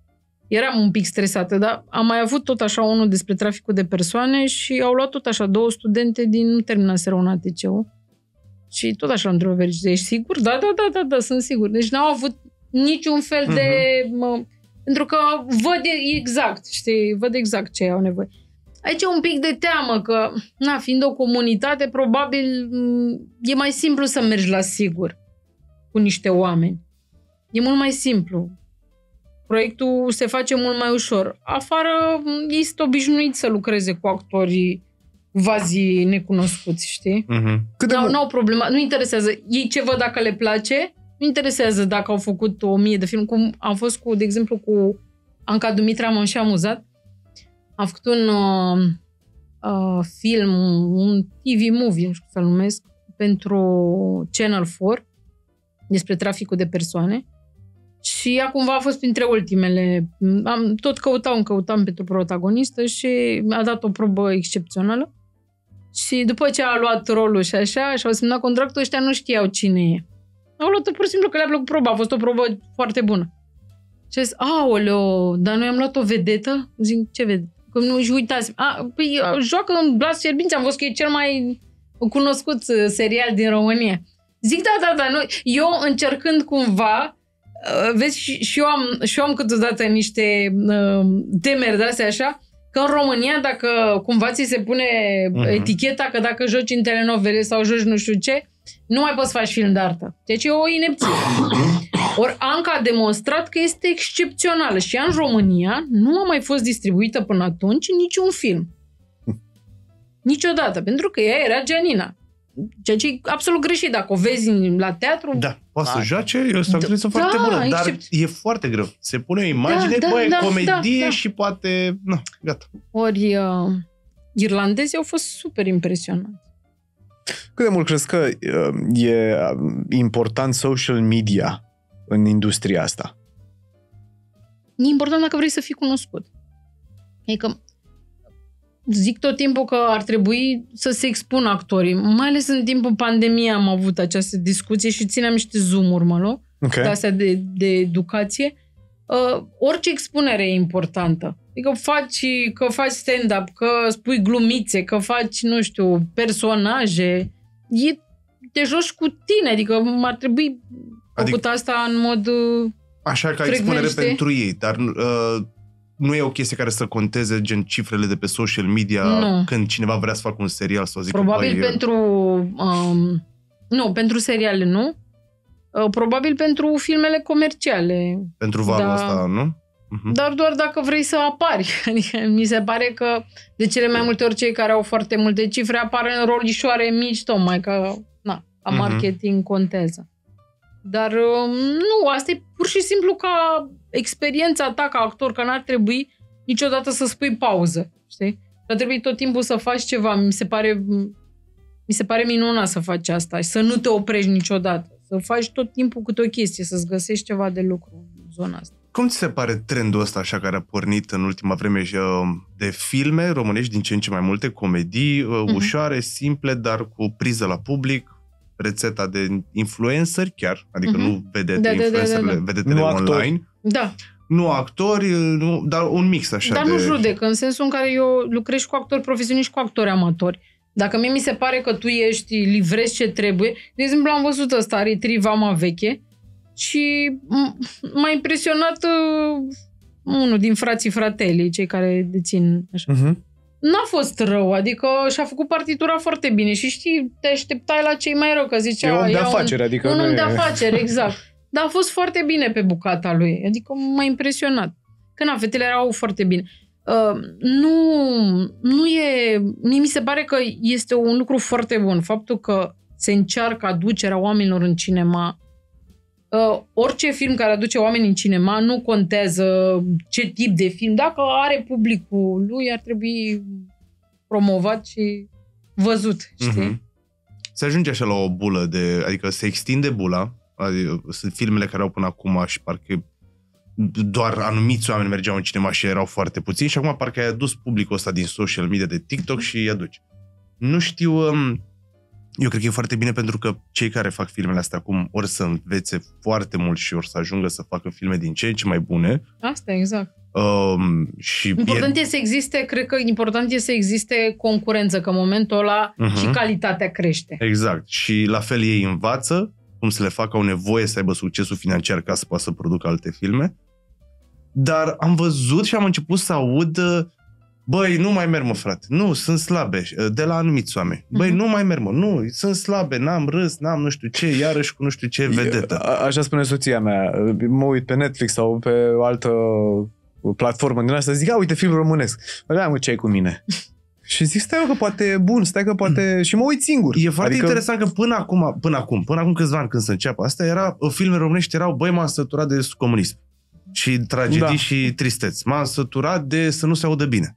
Eram un pic stresată, dar am mai avut tot așa unul despre traficul de persoane și au luat tot așa două studente din, nu terminaseră un A T C-ul. Și tot așa l-am întrebat, ești sigur? Da, da, da, da, da, sunt sigur. Deci n-au avut niciun fel de... Uh-huh. Mă, pentru că văd exact, știi, văd exact ce au nevoie. Aici e un pic de teamă că, na, fiind o comunitate, probabil e mai simplu să mergi la sigur cu niște oameni. E mult mai simplu. Proiectul se face mult mai ușor. Afară, ei sunt obișnuiți să lucreze cu actorii vazii necunoscuți, știi? Uh-huh. N-au, n-au problema, nu interesează. Ei ce văd dacă le place... Nu interesează dacă au făcut o mie de film. Cum am fost, cu, de exemplu, cu Anca Dumitra, m-am și amuzat. Am făcut un uh, uh, film, un T V movie, nu știu cum să-l numesc, pentru Channel patru, despre traficul de persoane. Și ea cumva a fost printre ultimele. Am, tot căutam, căutam pentru protagonistă și a dat o probă excepțională. Și după ce a luat rolul și așa, și au semnat contractul, ăștia nu știau cine e. Au luat-o pur și simplu că le-a plăcut proba. A fost o probă foarte bună. Și a zis, aoleo, dar noi am luat o vedetă? Zic, ce vedetă? Că nu, și uitați, a, păi, joacă în Blas Fierbinți, am văzut că e cel mai cunoscut serial din România. Zic, da, da, da, noi, eu încercând cumva, vezi, și, și, eu, am, și eu am câteodată niște uh, temeri de-astea așa, că în România, dacă cumva ți se pune uh-huh. eticheta că dacă joci în telenovele sau joci nu știu ce, nu mai poți să faci film de artă. Deci e o inepție. Ori Anca a demonstrat că este excepțională și ea în România nu a mai fost distribuită până atunci niciun film. Niciodată. Pentru că ea era Gianina. Ceea ce e absolut greșit. Dacă o vezi la teatru... Da, poate să joace, e o actriță da, foarte bună, dar except... e foarte greu. Se pune o imagine, da, bă, e da, comedie da, da. și poate... Na, gata. Ori uh, irlandezii au fost super impresionanți. Cât de mult crezi că uh, e important social media în industria asta? E important dacă vrei să fii cunoscut. Adică zic tot timpul că ar trebui să se expună actorii. Mai ales în timpul pandemiei am avut această discuție și țineam niște zoom-uri, mă luă, okay. de astea de, de educație. Uh, orice expunere e importantă. Adică faci, că faci stand-up, că spui glumițe, că faci, nu știu, personaje. E, te joci cu tine. Adică ar trebui făcut adică, asta în mod așa ca frecvent, expunere știi? pentru ei, dar uh, nu e o chestie care să conteze gen cifrele de pe social media nu. Când cineva vrea să facă un serial sau zic probabil că, pentru um, nu, pentru seriale nu. Uh, probabil pentru filmele comerciale. Pentru valul da. ăsta, nu? Uh-huh. Dar doar dacă vrei să apari. Adică mi se pare că de cele mai multe ori cei care au foarte multe cifre apar în rolișoare mici, tocmai că na, ca marketing uh-huh. contează. Dar nu, asta e pur și simplu ca experiența ta ca actor, că n-ar trebui niciodată să spui pauză, știi? Ar trebui tot timpul să faci ceva. Mi se pare, mi se pare minunat să faci asta și să nu te oprești niciodată. Să faci tot timpul câte o chestie, să-ți găsești ceva de lucru în zona asta. Cum ți se pare trendul ăsta așa care a pornit în ultima vreme de filme românești din ce în ce mai multe, comedii, uh-huh. ușoare, simple, dar cu priză la public, rețeta de influenceri chiar, adică uh-huh. nu vedete da, influencerele, da, da, da. vedetele nu online. Actori. Da. Nu actori, nu, dar un mix așa dar de... nu judec, în sensul în care eu lucrez cu actori profesioniști și cu actori amatori. Dacă mie mi se pare că tu ești, livrezi ce trebuie, de exemplu am văzut ăsta, Retrieve Vama Veche și m-a impresionat uh, unul din frații Fratelli, cei care dețin așa. Uh-huh. N-a fost rău, adică și-a făcut partitura foarte bine și știi, te așteptai la cei mai rău, că zicea... E om de afaceri, un, adică un nu om e... de afaceri, exact. Dar a fost foarte bine pe bucata lui, adică m-a impresionat. Că na, fetele erau foarte bine. Uh, nu, nu e... Mie mi se pare că este un lucru foarte bun, faptul că se încearcă aducerea oamenilor în cinema. Uh, orice film care aduce oameni în cinema, nu contează ce tip de film. Dacă are publicul lui, ar trebui promovat și văzut, știi? Mm-hmm. Se ajunge așa la o bulă, de, adică se extinde bula, adică sunt filmele care au până acum și parcă doar anumiți oameni mergeau în cinema și erau foarte puțini și acum parcă ai adus publicul ăsta din social media, de TikTok și îi aduci. Nu știu... Um, Eu cred că e foarte bine pentru că cei care fac filmele astea acum ori să învețe foarte mult și ori să ajungă să facă filme din ce în ce mai bune. Asta, exact. Um, și important e... e să existe, cred că important e să existe concurență, că în momentul ăla uh-huh. și calitatea crește. Exact. Și la fel ei învață cum să le facă, au nevoie să aibă succesul financiar ca să poată să producă alte filme. Dar am văzut și am început să aud... Băi, nu mai merg, mă, frate. Nu, sunt slabe. De la anumiți oameni. Băi, uh-huh. nu mai merg, mă. Nu, sunt slabe. N-am râs, n-am nu știu ce, iarăși cu nu știu ce vedetă. A, așa spune soția mea. Mă uit pe Netflix sau pe o altă platformă din asta. Zic, a, uite, film românesc. Băi, mă, ce ai cu mine? Și zic, stai că poate e bun, stai că poate... Și mă uit singur. E foarte adică... interesant că până acum, până acum, până acum câțiva ani când se înceapă asta, era, filme românești erau, băi, m-am săturat de comunism. Și tragedii da. și tristeți. M-am săturat de să nu se audă bine.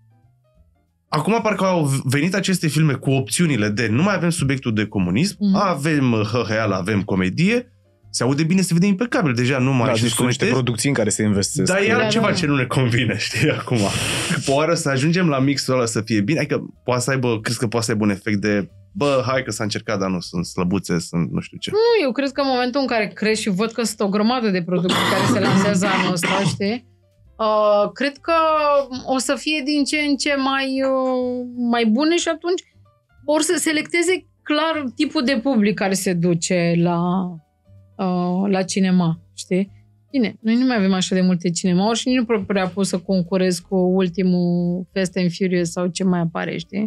Acum parcă au venit aceste filme cu opțiunile de nu mai avem subiectul de comunism, mm. avem hăhăială, avem comedie, se aude bine, se vede impecabil, deja nu mai da, știu cum niște producții în care se investesc. Dar e da, altceva da. ce nu ne convine, știi, acum. Poate să ajungem la mixul ăla să fie bine, adică poate să aibă, crezi că poate să aibă un efect de bă, hai că s-a încercat, dar nu, sunt slăbuțe, sunt nu știu ce. Nu, eu cred că în momentul în care crești și văd că sunt o grămadă de producții care se lansează anul ăsta, știi? Uh, cred că o să fie din ce în ce mai, uh, mai bune și atunci or să selecteze clar tipul de public care se duce la, uh, la cinema, știi? Bine, noi nu mai avem așa de multe cinemauri și nici nu prea pot să concurez cu ultimul Fast and Furious sau ce mai apare, știi?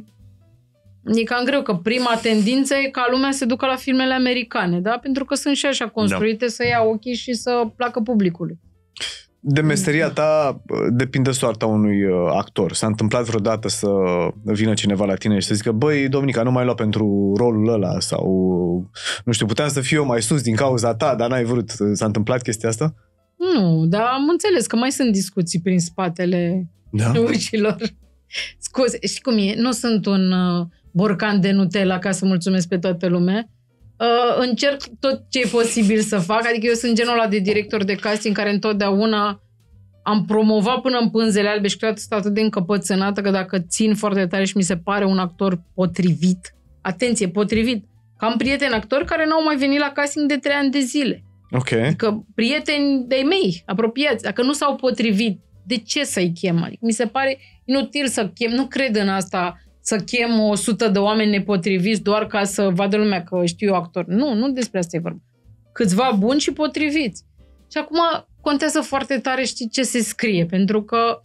E cam greu, că prima tendință e ca lumea să ducă la filmele americane, da? Pentru că sunt și așa construite da. Să ia ochii și să placă publicului. De meseria ta depinde soarta unui actor. S-a întâmplat vreodată să vină cineva la tine și să zică, băi, Domnica, nu mai lua pentru rolul ăla sau, nu știu, puteam să fiu eu mai sus din cauza ta, dar n-ai vrut. S-a întâmplat chestia asta? Nu, dar am înțeles că mai sunt discuții prin spatele da? ușilor. Scuze, știi cum e? Nu sunt un uh, borcan de Nutella ca să mulțumesc pe toată lumea. Uh, încerc tot ce e posibil să fac, adică eu sunt genul ăla de director de casting care întotdeauna am promovat până în pânzele albe și câteodată sunt atât de încăpățânată că dacă țin foarte tare și mi se pare un actor potrivit, atenție, potrivit, că am prieteni actori care n-au mai venit la casting de trei ani de zile. Ok. Adică prieteni de-ai mei, apropiați, dacă nu s-au potrivit, de ce să-i chem? Adică mi se pare inutil să chem, nu cred în asta, să chem o sută de oameni nepotriviți doar ca să vadă lumea că știu eu actor. Nu, nu despre asta e vorba. Câțiva buni și potriviți. Și acum contează foarte tare, știi, ce se scrie, pentru că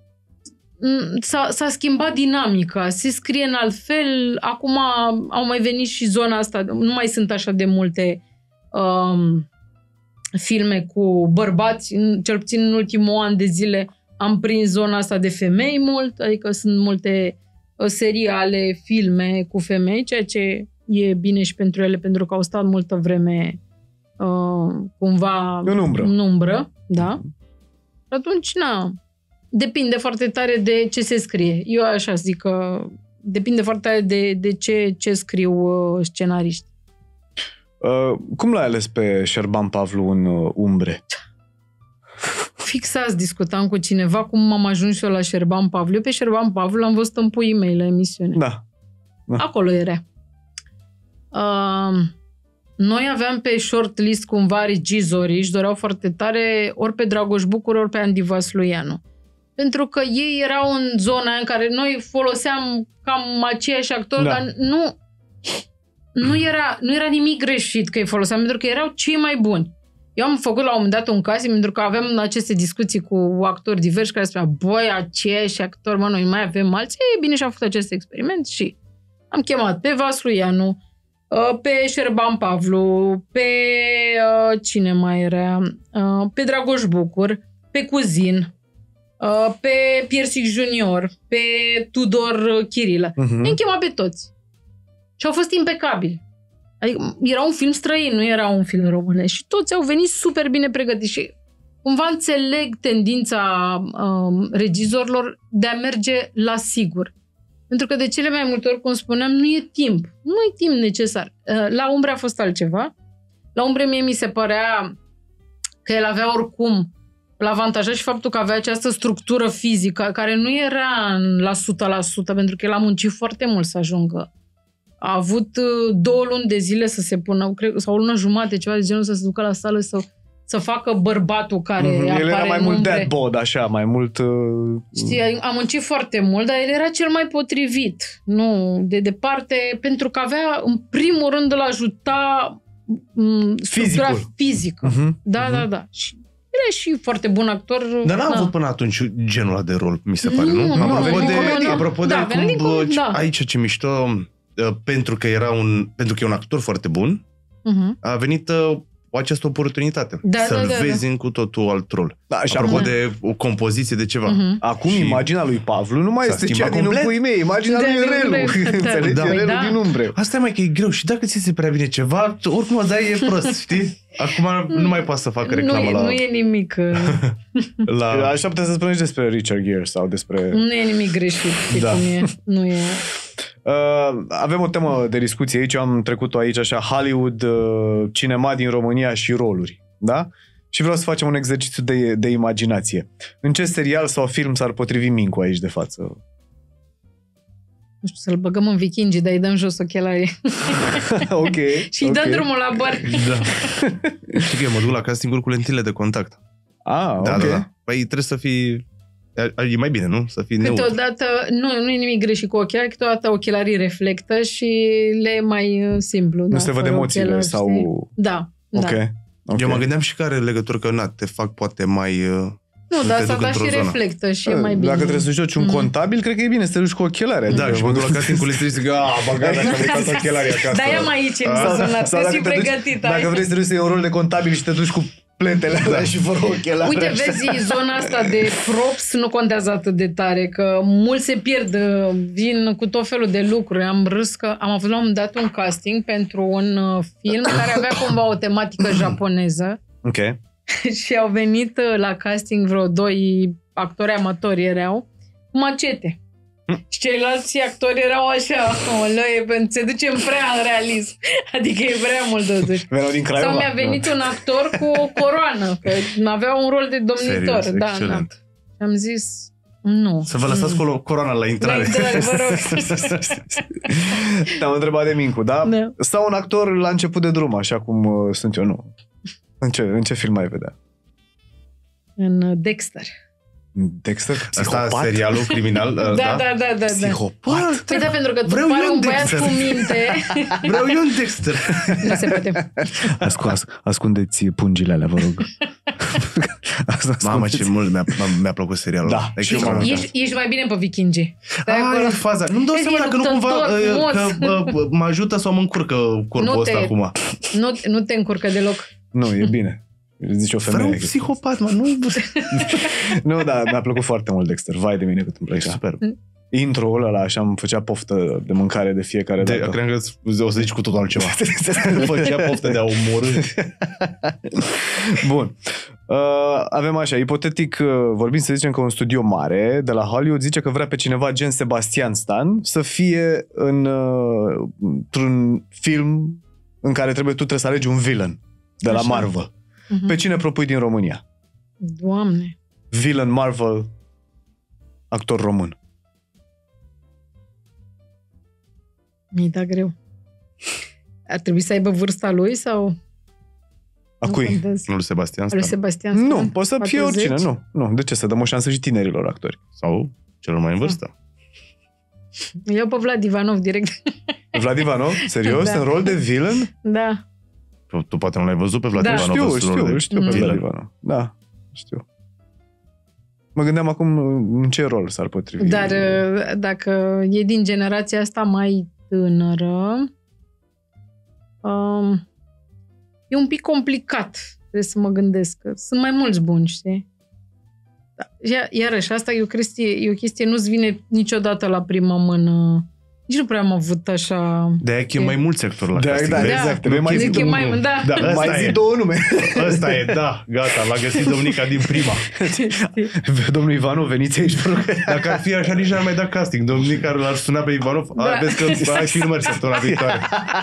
s-a, s-a schimbat dinamica, se scrie în alt fel, acum au mai venit și zona asta, nu mai sunt așa de multe um, filme cu bărbați, cel puțin în ultimul an de zile am prins zona asta de femei mult, adică sunt multe seriale, filme cu femei, ceea ce e bine și pentru ele, pentru că au stat multă vreme uh, cumva în umbră. În umbră, da. Atunci, na, depinde foarte tare de ce se scrie. Eu așa zic că depinde foarte tare de, de ce, ce scriu uh, scenariști. Uh, cum l-ai ales pe Șerban Pavlu în uh, Umbre? Fix azi discutam cu cineva cum am ajuns eu la Șerban Pavlu. Eu pe Șerban Pavlu l-am văzut în puii mei la emisiune. Da. da. Acolo era. Uh, noi aveam pe shortlist cumva regizorii, își doreau foarte tare ori pe Dragoș Bucur, ori pe Andy Vasluianu. pentru că ei erau în zona în care noi foloseam cam aceiași actori, da. Dar nu, nu, era, nu era nimic greșit că îi foloseam, pentru că erau cei mai buni. Eu am făcut la un moment dat un casting pentru că aveam aceste discuții cu actori diversi care spuneau, băi, aceiași actori, mă, noi mai avem alții. E bine, și-am făcut acest experiment și am chemat pe Vasluianu, pe Șerban Pavlu, pe cine mai era, pe Dragoș Bucur, pe Cuzin, pe Piersic Junior, pe Tudor Chirilă. Uh-huh. I-am chemat pe toți. Și au fost impecabili. Adică era un film străin, nu era un film românesc. Și toți au venit super bine pregătiți. Și cumva înțeleg tendința um, regizorilor de a merge la sigur. Pentru că de cele mai multe ori, cum spuneam, nu e timp. Nu e timp necesar. La Umbre a fost altceva. La Umbre mie mi se părea că el avea oricum l-avantajat și faptul că avea această structură fizică care nu era la o sută la sută, pentru că el a muncit foarte mult să ajungă. A avut două luni de zile să se pună, cred, sau o lună jumate, ceva de genul, să se ducă la sală să, să facă bărbatul care mm-hmm. apare. El era mai mult Umbre. dead bod, așa, mai mult... Uh... Știi, a muncit foarte mult, dar el era cel mai potrivit. Nu, de departe, pentru că avea, în primul rând, îl ajuta m, structura fizică. Mm-hmm. Da, mm-hmm. da, da. Și era și foarte bun actor. Dar n-a da. avut până atunci genul ăla de rol, mi se pare, nu? nu? Apropo nu, de, nu, nu. apropo Da, de cum, cum, da. aici ce mișto, pentru că era un, pentru că e un actor foarte bun, uh-huh. a venit uh, o această oportunitate. Da, să-l da, da, vezi da. în cu totul alt rol. Da, și apropo acum, de o compoziție de ceva. Uh-huh. Acum și imaginea lui Pavlu nu mai este cea din pui mei. Imaginea da, lui e Relu. Înțelegi? Da. Relu da. din Umbre. Asta e mai că e greu. Și dacă ți se prea bine ceva, oricum o dai e prost, știi? Acum nu mai poate să facă reclamă nu, la... Nu e nimic. la... Așa putem să spunem și despre Richard Gere sau despre... Nu e nimic greșit. Da. Cum e. Nu e... Uh, avem o temă de discuție aici, am trecut-o aici așa, Hollywood, uh, cinema din România și roluri, da? Și vreau să facem un exercițiu de, de imaginație. În ce serial sau film s-ar potrivi Mincu aici de față? Nu știu, să-l băgăm în Vikingi, dar îi dăm jos ochelarii. Ok. Și îi okay. dăm drumul la bar. Da. Știi că eu mă duc la casting-uri cu lentile de contact. Ah, da, ok. Da, da. Păi trebuie să fii... E mai bine, nu? Să fii neutru. Câteodată, nu, nu e nimic greșit cu ochelari, câteodată ochelarii reflectă și le e mai simplu. Nu da, se văd emoțiile ochelari, sau... știi? Da, Ok. da. Okay. Eu mă gândeam și că are legătură că na, te fac poate mai... Nu, dar asta da și zonă. Reflectă și e mai bine. Dacă trebuie să joci un mm. contabil, cred că e bine să te duci cu ochelari. Da, și mă duc la casting cu lentile și zic, a, băgat, dacă am uitat ochelarii acasă. Da, ia-mă aici, mi s-a sunat, că și pregătită. Dacă vrei să te duci să iei un rol de contabil și te duci cu plentele alea da. și fără ochelari. Uite, așa. Vezi, zona asta de props nu contează atât de tare, că mulți se pierd, vin cu tot felul de lucruri. Am râs că am avut la un moment dat un casting pentru un film care avea cumva o tematică japoneză. Ok. Și au venit la casting vreo doi actori amatori erau cu macete. Mm. Și ceilalți actori erau așa, olăie, se duce în prea în realism. Adică e prea mult totuși. Sau mi-a venit un actor cu o coroană, că avea un rol de domnitor. Serios, da, excelent. Da. Am zis, nu. Să vă lăsați cu coroana la intrare. La intrare, vă rog. Te-am întrebat de Mincu, da? Da. Sau un actor la început de drum, așa cum uh, sunt eu, nu? În ce, în ce film ai vedea? În Dexter. Dexter? Asta serialul criminal? Da, da, da, da, da. Psihopat? Păi da, pentru că tu pare un băiat cu minte. Vreau eu un Dexter. Nu se poate. Ascu, as, ascundeți pungile alea, vă rog. Mamă, ce mult mi-a, mi-a plăcut serialul. Da. Și ești, ești mai bine pe Vikingi. Ah, e faza. Nu-mi dau seama dacă nu cumva că mă ajută sau mă încurcă corpul ăsta acum. Nu, nu te încurcă deloc. Nu, e bine. Zice o femeie. Vreau un psihopat, mă, nu... Nu, da, mi-a plăcut foarte mult Dexter. Vai de mine cât îmi plăcea. Super. Intro-ul ăla, așa, îmi făcea poftă de mâncare de fiecare de, dată. Cred că o să zici cu totul altceva. Îmi făcea poftă de a omorâ. Bun. Uh, avem așa, ipotetic uh, vorbind, să zicem că un studio mare de la Hollywood zice că vrea pe cineva gen Sebastian Stan să fie în, uh, într-un film în care trebuie tu trebuie să alegi un villain de la așa. Marvel. Uh-huh. Pe cine propui din România? Doamne! Villain Marvel, actor român. Mi-i da greu. Ar trebui să aibă vârsta lui sau... A cui? Nu lui Sebastian Lui Stan. Sebastian Stan. Nu, poate să fie patruzeci. oricine, nu. Nu, de ce? Să dăm o șansă și tinerilor actori. Sau celor mai în vârstă. Eu pe Vlad Ivanov direct. Vlad Ivanov? Serios? Da. În rol de villain? Da. Tu, tu poate nu l-ai văzut pe Vlad Da. Ivanov. Știu, în rolul știu, de știu pe villain. Vlad Ivanov. Da, știu. Mă gândeam acum în ce rol s-ar potrivi. Dar dacă e din generația asta mai tânără, um, e un pic complicat. Trebuie să mă gândesc. Că sunt mai mulți buni, știi? Da. Iar, iarăși, asta e o chestie, e o chestie, nu-ți vine niciodată la prima mână. Nici nu prea am avut așa... De-aia că e mai mulți actori la Da, casting. da, vezi? exact. Da. Trebuie mai zi Zic, e două mai- nume. da. Da, ăsta mai zi e. două nume. Ăsta e, da, gata, l-a găsit domnica din prima. Domnul Ivanov, veniți aici, vă rog. Dacă ar fi așa, nici n-ar mai da casting. Domnica l-ar suna pe Ivanov, Da. da. Vezi că ai filmări săptămâna viitoare.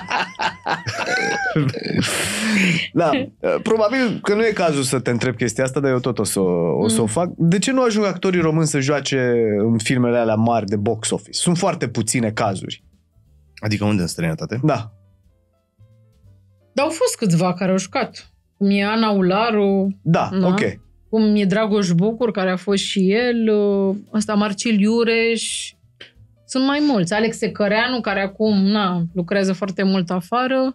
Da, probabil că nu e cazul să te întreb chestia asta, dar eu tot o să, o, să o fac. De ce nu ajung actorii români să joace în filmele alea mari de box office? Sunt foarte puține cazuri. Adică unde în străinătate? Da. Dar au fost câțiva care au jucat. Cum e Ana Ularu, Da, Da. ok. cum e Dragoș Bucur, care a fost și el, ăsta Marcel Iureș. Sunt mai mulți. Alex Secăreanu, care acum na, lucrează foarte mult afară.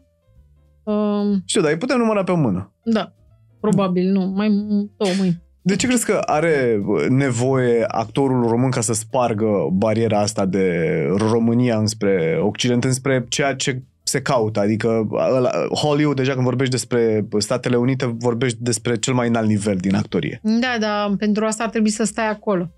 Um, Știu, dar îi putem număra pe o mână. da, probabil, nu. Mai două mâini. De ce crezi că are nevoie actorul român ca să spargă bariera asta de România înspre Occident, înspre ceea ce se caută? Adică ăla, Hollywood, deja când vorbești despre Statele Unite, vorbești despre cel mai înalt nivel din actorie. Da, dar pentru asta ar trebui să stai acolo.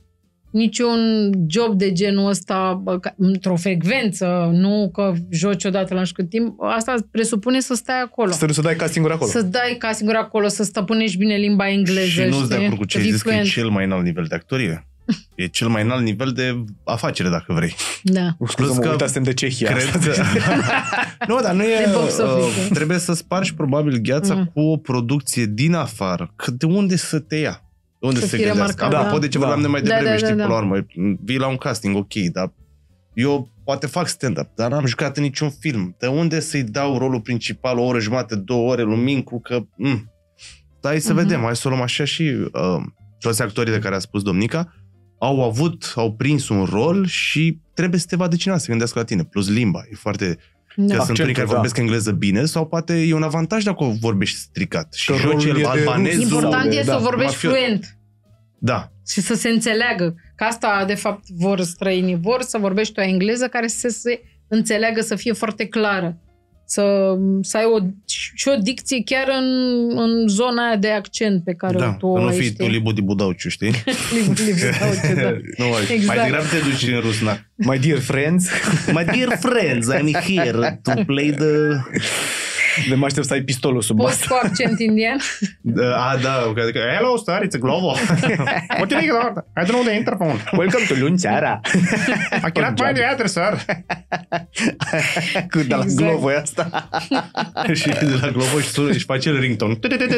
Niciun job de genul ăsta, bă, ca- într-o frecvență, nu că joci odată la nu știu cât timp, asta presupune să stai acolo. Să să dai casting-uri acolo. Să dai ca singur acolo, să stăpânești bine limba engleză. Și nu-ți de știi? acord cu ce Să ai fii zis că e fluent. cel mai înalt nivel de actorie. E cel mai înalt nivel de afacere, dacă vrei. Da. Scuze-mă, că uitasem de Cehia. Cred că... nu, dar nu e... De box office. Uh, trebuie să spargi probabil gheața Mm. cu o producție din afară. Că de unde să te ia? De unde Să să se fie gândească? remarcabil. Apropo Da, de ce da. vorbeam de mai Da, devreme, da, știi, da, până da. la urmă, vii la un casting, ok, dar eu poate fac stand-up, dar n-am jucat în niciun film. De unde să-i dau rolul principal o oră jumate, două ore lui Mincu, că... Mm, hai să Mhm. vedem, hai să o luăm așa și uh, toți actorii de care a spus domnica au avut, au prins un rol și trebuie să te vadă cineva să gândească la tine. Plus limba, e foarte... Da. Că sunt unii care da. vorbesc engleză bine sau poate e un avantaj dacă o vorbești stricat. Și Că joci rolul e el de albanezul. rus. Important sau e de- să da, vorbești mafiot. fluent Da. și să se înțeleagă. Că asta, de fapt, vor străinii. Vor să vorbești o engleză care să se înțeleagă, să fie foarte clară. Să, să ai o, și o dicție chiar în, în zona aia de accent pe care Da, tu că o nu ai, fii știi? tu Libu de Budauciu, știi? Libu, libu, da, uite, da. Nu, Exact. exact. Mai degrabă te duci în rusnar. My dear friends, My dear friends, I'm here to play the... de mă aștept să ai pistolul sub Poți asta. cu accent indian? Ah, da, adică, hello, star, it's a Glovo. What do you think about that? I don't know the interphone. Welcome to luni seara. I cannot find the address, sir. Cu de la Exact. Glovo e asta. Și de la Glovo își, sună, își face el ringtone.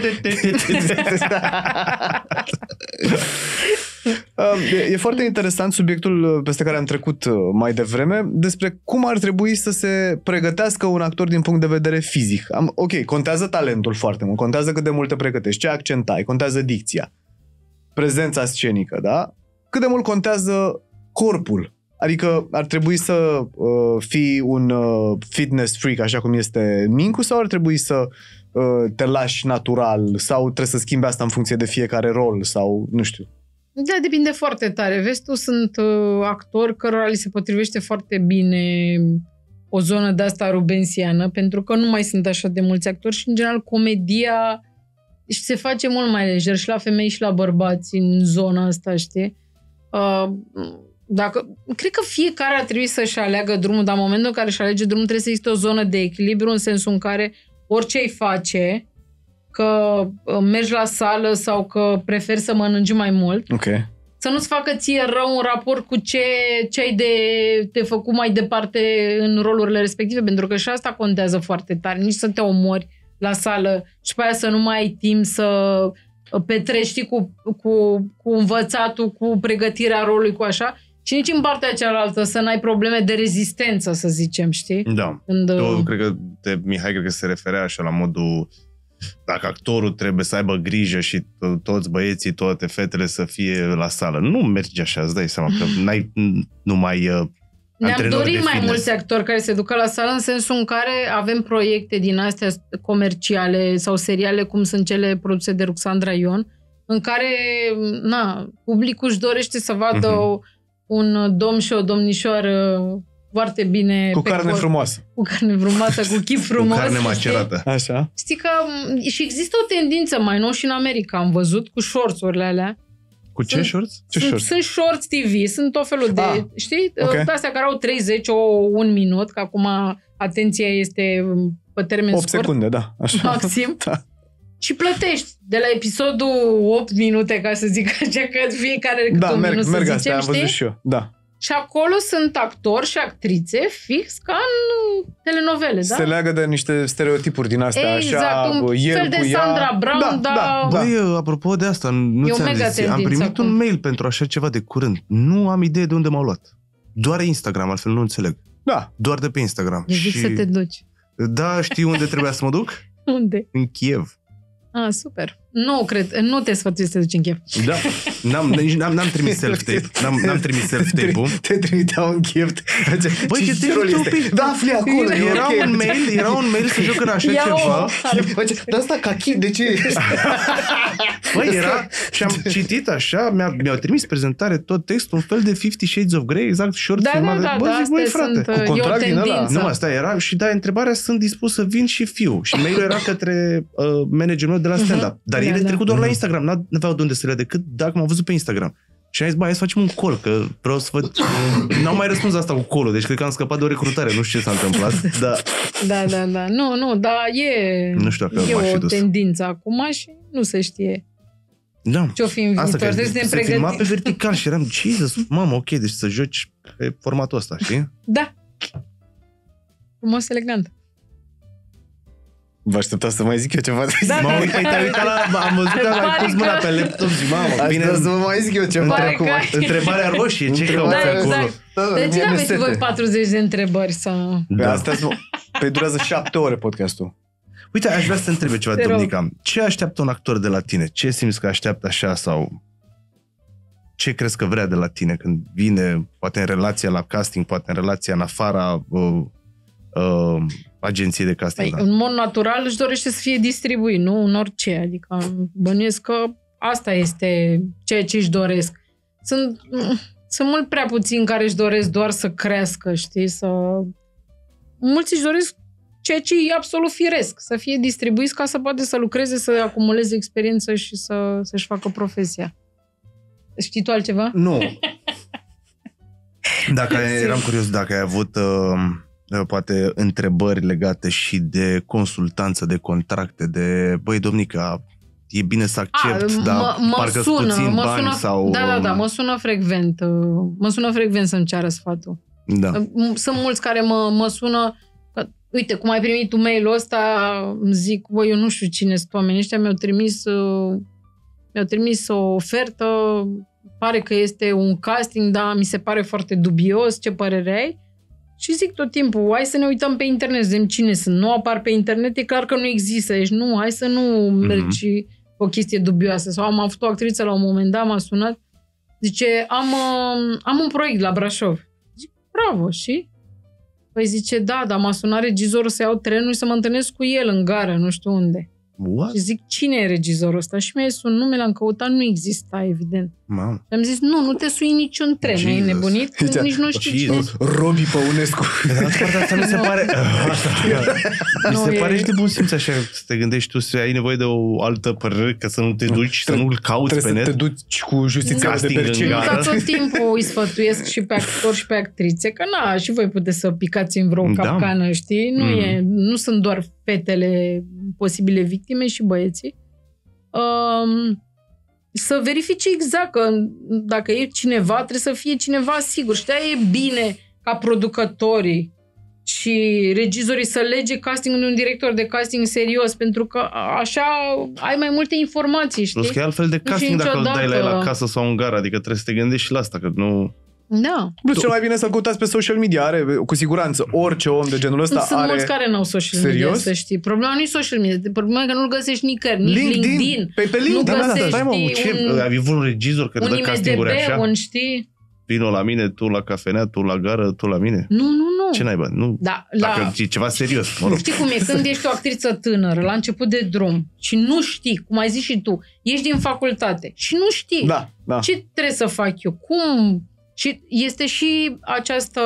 Um, E, e foarte interesant subiectul peste care am trecut uh, mai devreme, despre cum ar trebui să se pregătească un actor din punct de vedere fizic. Am, ok, contează talentul foarte mult, contează cât de mult te pregătești, ce accent ai, contează dicția, prezența scenică, da? Cât de mult contează corpul. Adică ar trebui să uh, fii un uh, fitness freak, așa cum este Mincu, sau ar trebui să uh, te lași natural, sau trebuie să schimbi asta în funcție de fiecare rol, sau nu știu. Da, depinde foarte tare. Vezi, tu sunt uh, actori cărora li se potrivește foarte bine o zonă de asta rubensiană, pentru că nu mai sunt așa de mulți actori și, în general, comedia și se face mult mai lejer și la femei și la bărbați în zona asta, știi? Uh, dacă, cred că fiecare ar trebui să-și aleagă drumul, dar în momentul în care își alege drumul trebuie să existe o zonă de echilibru, în sensul în care orice îi face, că uh, mergi la sală sau că preferi să mănânci mai mult, Ok. să nu-ți facă ție rău în raport cu ce, ce ai de, de făcut mai departe în rolurile respective, pentru că și asta contează foarte tare. Nici să te omori la sală și pe aia să nu mai ai timp să petrești, știi, cu, cu, cu învățatul, cu pregătirea rolului, cu așa, și nici în partea cealaltă să n-ai probleme de rezistență, să zicem, știi? Da. Când, Eu cred că de Mihai cred că se referea așa la modul dacă actorul trebuie să aibă grijă și to- toți băieții, toate fetele să fie la sală. Nu merge așa, îți dai seama că n-ai numai uh, Ne-am dorit mai fitness. mulți actori care se ducă la sală, în sensul în care avem proiecte din astea comerciale sau seriale, cum sunt cele produse de Ruxandra Ion, în care na, publicul își dorește să vadă uh-huh. un domn și o domnișoară foarte bine cu pe carne cor, frumoasă. cu carne frumoasă, cu chip frumos. Cu carne știi? macerată. Așa. Știi că și există o tendință mai nou și în America, am văzut, cu shorts-urile alea. Cu ce Sunt- shorts? Ce Sunt, shorts? sunt shorts T V, sunt tot felul de, Ah, știi, ok. astea care au treizeci, o, un minut, că acum atenția este pe termen opt scurt, secunde, da. Așa. maxim. Da. Și plătești de la episodul opt minute, ca să zic așa, că fiecare câte Da, un merg, minut merg să astea, zicem, am văzut știi? și eu. Da. Și acolo sunt actori și actrițe fix ca în telenovele, da? Se leagă de niște stereotipuri din astea, Exact, așa, un el fel de cu ea. Sandra Brown, da, dar- da, da. Băi, apropo de asta, nu E o ți-am mega zis, am tendință primit acum. un mail pentru așa ceva de curând. Nu am idee de unde m-au luat. Doar Instagram, altfel nu înțeleg. Da. Doar de pe Instagram. Deci zic Și- să te duci. Da, știi unde trebuia să mă duc? Unde? În Kiev. Ah, super. Nu, cred, nu te sfătuiesc să te duci în Kiev. Da. N-am, nici n-am, n-am trimis self-tape. N-am, n-am trimis self-tape-ul. Te trimiteau în Kiev. Băi, Ce că te rol uite un este? pic. Da, afli acolo. e Era ok. un mail, era un mail să joc în așa Ia ceva. o- Dar asta ca chip, de ce? Băi, era și am citit așa, mi-a, mi-au trimis prezentare, tot textul, un fel de Fifty Shades of Grey, exact, short Da, filmat. da, da, Bă, da, zic, băi, astea frate. sunt, cu e o contract din ăla? tendință. Nu, asta era și da, întrebarea, sunt dispus să vin și fiu. Și mailul era către uh, managerul meu de la stand-up. Dar Da, el e da. trecut doar la Instagram, n-aveau de unde să le ia decât dacă m-au văzut pe Instagram. Și am zis, băi, hai să facem un call, că vreau să văd... N-au mai răspuns asta cu call-ul, deci cred că am scăpat de o recrutare, nu știu ce s-a întâmplat, dar Da, da, da. Nu, nu, dar e, nu știu dacă e m-aș fi o dus. tendință acum și nu se știe Da. ce-o fi în Asta viitor. că Trebuie să se ne filma pe pregătim. vertical și eram, Jesus, mamă, ok, deci să joci pe formatul ăsta, știi? Da. Frumos, elegant. Vă aștepta să mai zic eu ceva. Da, M-am da. uitat, te-ai uitat la, am văzut că ai Pare pus mâna că- pe laptop și mamă, Aș bine, vrea să vă mai zic eu ceva Pare acum. că- întrebarea roșie, ce Întrebarea- cauți Da, acolo? exact. Da, De ce mie mi-e n-aveți sete. voi patruzeci de întrebări să... Pe Da. asta pe durează șapte ore podcastul. Uite, aș vrea să te întreb eu ceva, Te rog. Domnica. Ce așteaptă un actor de la tine? Ce simți că așteaptă așa sau ce crezi că vrea de la tine când vine, poate în relația la casting, poate în relația în afara uh, uh, agenției de casting? Păi, Da. în mod natural își dorește să fie distribuit, nu în orice. Adică bănuiesc că asta este ceea ce își doresc. Sunt, sunt mult prea puțini care își doresc doar să crească, știi? Să... Mulți își doresc ceea ce e absolut firesc, să fie distribuiți ca să poată să lucreze, să acumuleze experiență și să, să-și facă profesia. Știi tu altceva? Nu. Dacă ai, eram curios dacă ai avut uh, poate întrebări legate și de consultanță, de contracte, de băi, Domnica, e bine să accept, A, dar mă, mă parcă sună, puțin mă bani sună, sau... Da, da, da, mă sună frecvent. uh, Mă sună frecvent să-mi ceară sfatul. Da. Sunt mulți care mă, mă sună că, uite, cum ai primit tu mail-ul ăsta, îmi zic, băi, eu nu știu cine sunt oamenii ăștia, mi-au trimis, uh, mi-au trimis o ofertă, pare că este un casting, dar mi se pare foarte dubios, ce părere ai? Și zic tot timpul, hai să ne uităm pe internet, să vedem cine sunt. Nu apar pe internet, e clar că nu există. Deci nu, hai să nu mergi mm-hmm. o chestie dubioasă. Sau am avut o actriță la un moment dat, m-a sunat, zice, am, uh, am un proiect la Brașov. Zic, bravo, și? Păi zice, da, dar m-a sunat regizorul să iau trenul și să mă întâlnesc cu el în gară, nu știu unde. What? Și zic, cine e regizorul ăsta? Și mi-a zis un nume, l-am căutat, nu exista, evident. Mamă. Și am zis, nu, nu te sui niciun tren, Jesus. ai nebunit, Uite, nici nu știi cine. Jesus. Robi Păunescu. Pe de altă parte, asta mi se pare... mi se Nu, pare e- și de bun simț așa, să te gândești tu să ai nevoie de o altă părere, ca să nu te duci, să nu-l cauți pe Trebuie să net. te duci cu justiția de Casting în Berceni. gara. Dar tot timpul îi sfătuiesc și pe actori și pe actrițe, că na, și voi puteți să picați în vreo Da. capcană, știi? Nu, Mm. e, nu sunt doar fetele posibile victime și băieții. Um, să verifice exact că dacă e cineva, trebuie să fie cineva sigur. Și de-aia e bine ca producătorii și regizorii să lege castingul de un director de casting serios, pentru că așa ai mai multe informații, știi? Plus că e altfel de casting dacă îl dai la el niciodată- acasă sau în gara, adică trebuie să te gândești și la asta, că nu... Da. Plus, cel mai bine să-l căutați pe social media. Are, cu siguranță, orice om de genul ăsta Sunt are... mulți care n-au social media, Serios? să știi. Problema nu e social media, problema e că nu-l găsești nicăieri, nici LinkedIn. LinkedIn. Pe, pe LinkedIn, Nu da, da, da, găsești stai mă, Ce? un, Ai avut un regizor care un dă I M D castinguri așa? B, un știi? Vino la mine, tu la cafenea, tu la gară, tu la mine? Nu, nu, nu. Ce naiba? Nu. Da, Dacă la... e ceva serios, mă rog. Știi cum e? Când ești o actriță tânără, la început de drum, și nu știi, cum ai zis și tu, ești din facultate și nu știi Da, da. ce trebuie să fac eu, cum... Și este și această...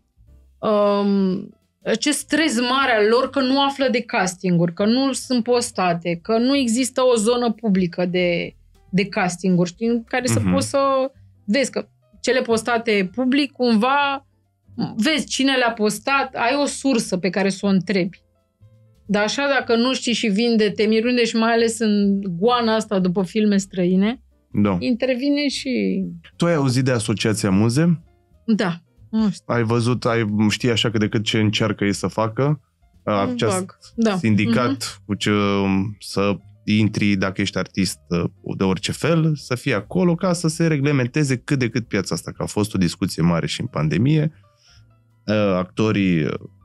Um, acest stres mare al lor că nu află de castinguri, că nu sunt postate, că nu există o zonă publică de, de castinguri, știi, în care să Mhm. poți să vezi că cele postate public, cumva, vezi cine le-a postat, ai o sursă pe care să o întrebi. Dar așa, dacă nu știi și vinde, te mirunde și mai ales în goana asta după filme străine, Da. intervine și... Tu ai auzit de Asociația Muze? Da, nu știu. Ai văzut, ai, știi așa cât de cât ce încearcă ei să facă? Acest Vag. Da. sindicat cu ce, să intri dacă ești artist de orice fel, să fie acolo ca să se reglementeze cât de cât piața asta, că a fost o discuție mare și în pandemie. Actorii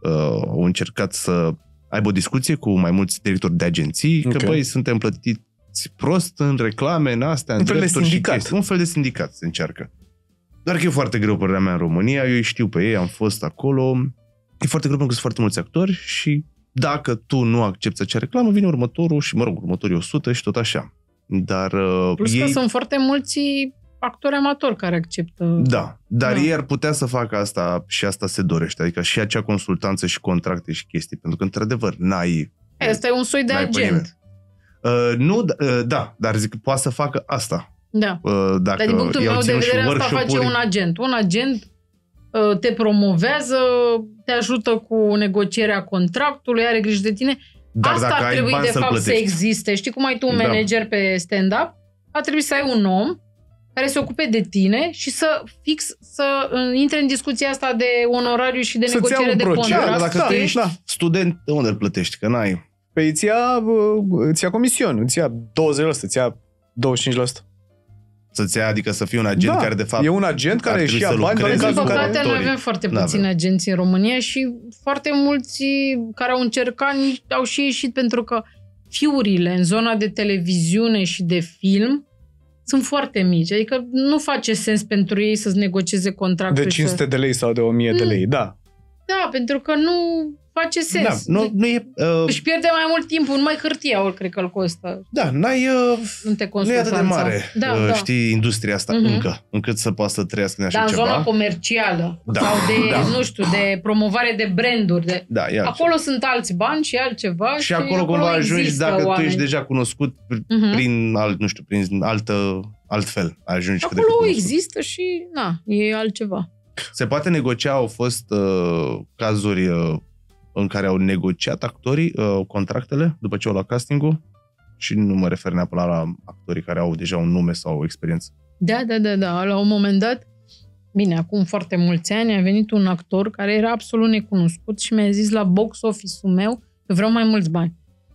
au încercat să aibă o discuție cu mai mulți directori de agenții, okay. că băi, suntem plătiți prost în reclame, în astea, în Un fel de drepturi și sindicat. chestii. Un fel de sindicat se încearcă. Doar că e foarte greu, părerea mea, în România. Eu îi știu pe ei, am fost acolo. E foarte greu pentru că sunt foarte mulți actori și dacă tu nu accepti acea reclamă, vine următorul și, mă rog, următorii o sută și tot așa. Dar Plus ei... că sunt foarte mulți actori amatori care acceptă. Da, dar Da. ei ar putea să facă asta și asta se dorește. Adică și acea consultanță și contracte și chestii. Pentru că, într-adevăr, n-ai... Asta e un soi de n-ai pe nimeni. agent. Uh, nu, uh, da, dar zic că poate să facă asta. Da. Uh, dacă Dar din punctul i-au meu de ținut și vedere asta face workshop-uri. un agent. Un agent uh, te promovează, te ajută cu negocierea contractului, are grijă de tine. Dar Asta dacă ar ai trebui bani de să-l fapt să plătești. existe. Știi cum ai tu un Da. manager pe stand-up? Ar trebui să ai un om care se ocupe de tine și să fix să uh, intre în discuția asta de onorariu și de Să-ți ia negociere un de procent. Da, contract. dar dacă Da, tu știi? ești da. student, de unde îl plătești? Că n-ai... Păi îți ia, bă, îți ia comision, îți ia douăzeci la sută, îți ia douăzeci și cinci la sută. Să-ți ia, adică să fii un agent Da, care de fapt... e un agent care ar își trebui ia să bani, lucreze dar în Din cazul cu care... păcate, noi actorii. avem foarte N-avem. puține agenții în România și foarte mulți care au încercat nici au și ieșit pentru că fiurile în zona de televiziune și de film sunt foarte mici. Adică nu face sens pentru ei să-ți negocieze contractul. De cinci sute Să... de lei sau de o mie de Mm. lei, da. Da, pentru că nu face sens. Da, nu, nu e... Uh, Își pierde mai mult timp, numai hârtia, ori cred că îl costă. da, n-ai... Uh, Nu te nu e atât de consultanța. mare, Da, uh, da. știi, industria asta Mhm. încă, încât să poată să trăiască din așa Dar în ceva. zona comercială Da, sau de, da. nu știu, de promovare de branduri. De... Da, e altceva. Acolo sunt alți bani și altceva. Și acolo cumva ajungi, există dacă tu oameni. ești deja cunoscut Mhm. prin alt, nu știu, prin altă, altfel, ajungi cât de cât Acolo cunoscut. există și, na, e altceva. Se poate negocia, au fost uh, cazuri uh, în care au negociat actorii uh, contractele după ce au luat castingul și nu mă refer neapărat la actorii care au deja un nume sau o experiență. Da, da, da, da. La un moment dat, bine, acum foarte mulți ani, a venit un actor care era absolut necunoscut și mi-a zis la box office-ul meu că vreau mai mulți bani.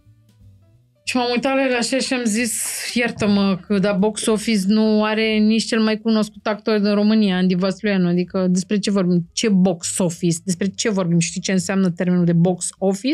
Și m-am uitat la el așa și am zis, iartă-mă, că da, box office nu are nici cel mai cunoscut actor din România, Andy Vasluianu. Adică despre ce vorbim? Ce box office? Despre ce vorbim? Știi ce înseamnă termenul de box office?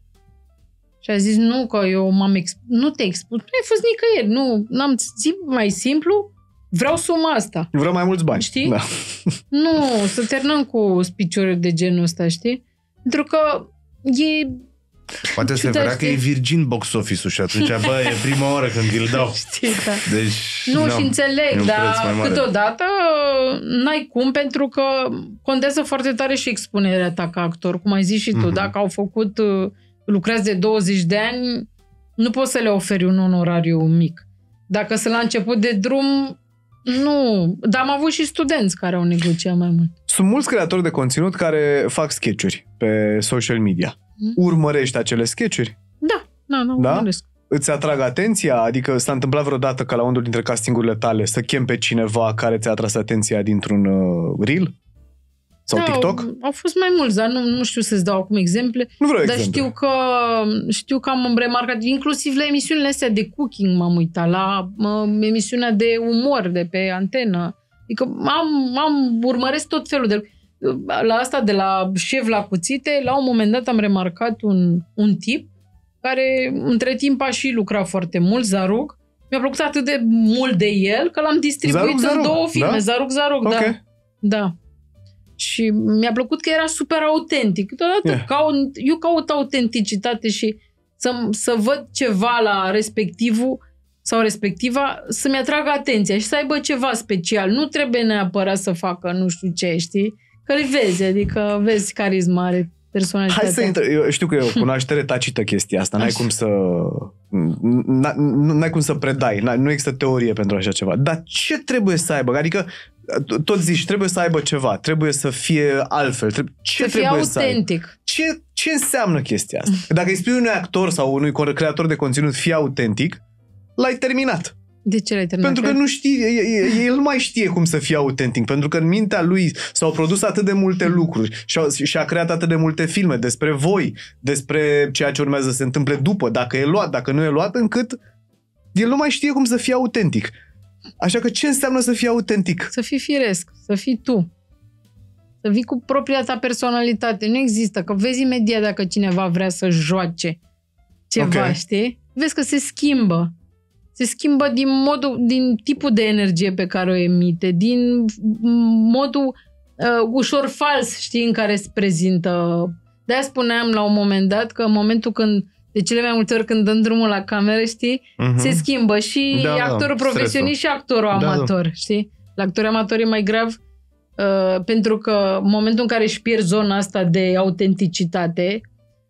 Și a zis, nu, că eu m-am exp- nu te expus, nu ai fost nicăieri, nu, n-am zi mai simplu, vreau suma asta. Vreau mai mulți bani. Știi? Da. Nu, să terminăm cu speech-uri de genul ăsta, știi? Pentru că e... Poate se Ciudat, vedea că știi? e virgin box office-ul și atunci, bă, e prima oară când îl dau. Știi, da. Deci, Nu, no, și e înțeleg, un preț mai dar mare. câteodată n-ai cum, pentru că contează foarte tare și expunerea ta ca actor, cum ai zis și tu. Mhm. Dacă au făcut, uh, lucrați de douăzeci de ani, nu poți să le oferi un onorariu mic. Dacă sunt la început de drum, nu. Dar am avut și studenți care au negociat mai mult. Sunt mulți creatori de conținut care fac sketch-uri pe social media. Mm. Urmărești acele sketch-uri? Da, da, nu, Da? da? Îți atrag atenția? Adică s-a întâmplat vreodată ca la unul dintre castingurile tale să chem pe cineva care ți-a atras atenția dintr-un uh, reel? Sau da, TikTok? Au, au fost mai mulți, dar nu, nu știu să-ți dau acum exemple. Nu vreau Dar exemple. știu că, știu că am remarcat, inclusiv la emisiunile astea de cooking m-am uitat, la uh, emisiunea de umor de pe antenă. Adică am, am urmăresc tot felul de... La asta, de la șef la cuțite, la un moment dat am remarcat un, un tip care între timp a și lucrat foarte mult, Zarug. Mi-a plăcut atât de mult de el că l-am distribuit Zarug, în Zarug, două filme. Da? Zarug, Zarug, okay. da. Da. Și mi-a plăcut că era super autentic. Totodată yeah. caut, eu caut autenticitate și să, să văd ceva la respectivul sau respectiva, să-mi atragă atenția și să aibă ceva special. Nu trebuie neapărat să facă nu știu ce, știi? Că îl vezi, adică vezi carisma, are personalitatea. Hai să intră. Eu știu că e o cunoaștere tacită chestia asta. N-ai cum să n-ai cum să predai. Nu există teorie pentru așa ceva. Dar ce trebuie să aibă? Adică tot zici, trebuie să aibă ceva, trebuie să fie altfel. Ce să fie trebuie autentic. Să ce, ce înseamnă chestia asta? Dacă îi spui unui actor sau unui creator de conținut fie autentic, l-ai terminat. De ce l-ai terminat? Pentru că nu știe, el nu mai știe cum să fie autentic, pentru că în mintea lui s-au produs atât de multe lucruri și a, și a creat atât de multe filme despre voi, despre ceea ce urmează să se întâmple după, dacă e luat, dacă nu e luat, încât el nu mai știe cum să fie autentic. Așa că ce înseamnă să fii autentic? Să fii firesc, să fii tu. Să vii cu propria ta personalitate. Nu există, că vezi imediat dacă cineva vrea să joace ceva, okay. știi? Vezi că se schimbă. Se schimbă din modul, din tipul de energie pe care o emite, din modul uh, ușor fals, știi, în care se prezintă. De-aia spuneam la un moment dat că în momentul când, de cele mai multe ori când dăm drumul la cameră, știi, uh-huh. se schimbă și da, actorul da, profesionist stresul. Și actorul amator, da, da. Știi? La actorul amator e mai grav uh, pentru că în momentul în care își pierd zona asta de autenticitate,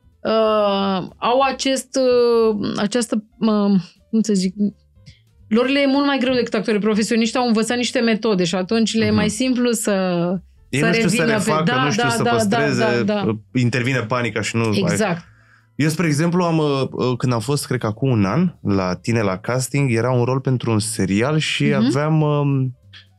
uh, au acest, uh, această... Uh, cum să zic, lor le e mult mai greu decât actorii profesioniști, au învățat niște metode și atunci le e mai simplu să ei să nu știu să refacă, pe... da, nu știu da, să da, păstreze, da, da, da. intervine panica și nu... Exact. Eu, spre exemplu, am, când am fost, cred că acum un an, la tine la casting, era un rol pentru un serial și uh-huh. aveam um,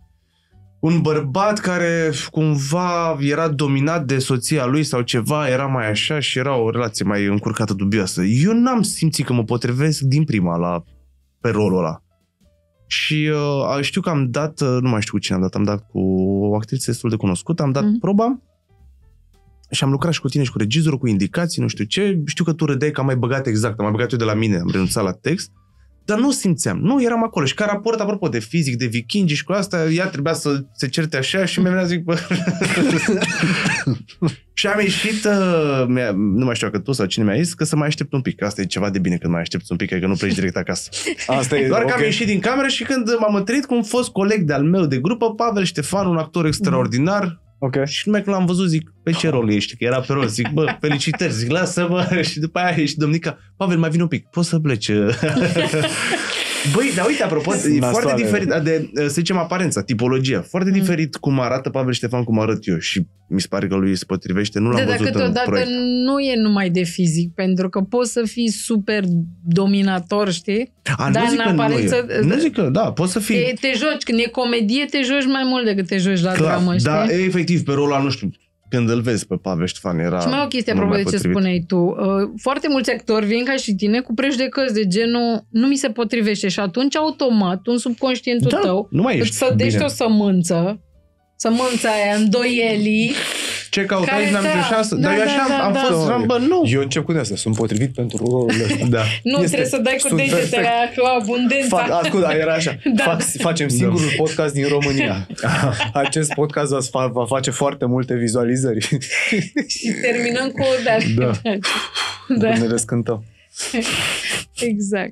un bărbat care cumva era dominat de soția lui sau ceva, era mai așa și era o relație mai încurcată, dubioasă. Eu n-am simțit că mă potrivesc din prima la, pe rolul ăla. Și uh, știu că am dat, uh, nu mai știu cu cine am dat, am dat cu o actriță destul de cunoscută, am dat uh-huh. proba și am lucrat și cu tine și cu regizorul, cu indicații, nu știu ce. Știu că tu râdeai că am mai băgat exact, am mai băgat eu de la mine, am renunțat la text. Dar nu simțeam, nu eram acolo. Și ca raport, apropo de fizic, de vikingi și cu asta, ea trebuia să se certe așa și mi-a venit, zic, bă... Și am ieșit, uh, nu mai știu că tu sau cine mi-a zis, că să mai aștept un pic, că asta e ceva de bine când mai aștepți un pic, că nu pleci direct acasă. Asta e, doar okay. Că am ieșit din cameră și când m-am întâlnit cu un fost coleg de-al meu de grupă, Pavel Ștefan, un actor extraordinar, okay. Și numai când l-am văzut, zic, pe ce rol ești? Că era pe rol, zic, bă, felicitări, zic, lasă-mă. Și după aia ești domnica, Pavel, mai vine un pic, poți să pleci? Băi, dar uite, apropo, e foarte diferit de, să zicem, aparența, tipologia. Foarte mm. diferit cum arată Pavel Ștefan, cum arăt eu. Și mi se pare că lui se potrivește. Nu l-am de, văzut în proiect. Nu e numai de fizic, pentru că poți să fii super dominator, știi? A, dar nu zic în aparență, nu, nu zic că, da, poți să fii... Te, te joci, când e comedie, te joci mai mult decât te joci la clar, dramă, știi? Da, efectiv, pe rolul ăla, nu știu, când îl vezi pe Pavel Ștefan, era... Și mai o chestie, apropo de ce spuneai tu. Foarte mulți actori vin ca și tine cu prejudecăți de genul nu mi se potrivește și atunci automat un subconștientul da, tău îți sădește o sămânță, sămânța aia, îndoielii. Ce căutai, n-am da, șansă. Da, dar eu așa da, am da, fost, da. Bă, nu. Eu încep cu de asta, sunt potrivit pentru rolul ăsta. Da. Nu, este, trebuie să dai cu degetele aia, cu abundența. Fac, ascult, era așa. Da. Fac, facem singurul da. podcast din România. Acest podcast va, va face foarte multe vizualizări. Și terminăm cu o dată. Da. Da. Ne răscântăm. Exact.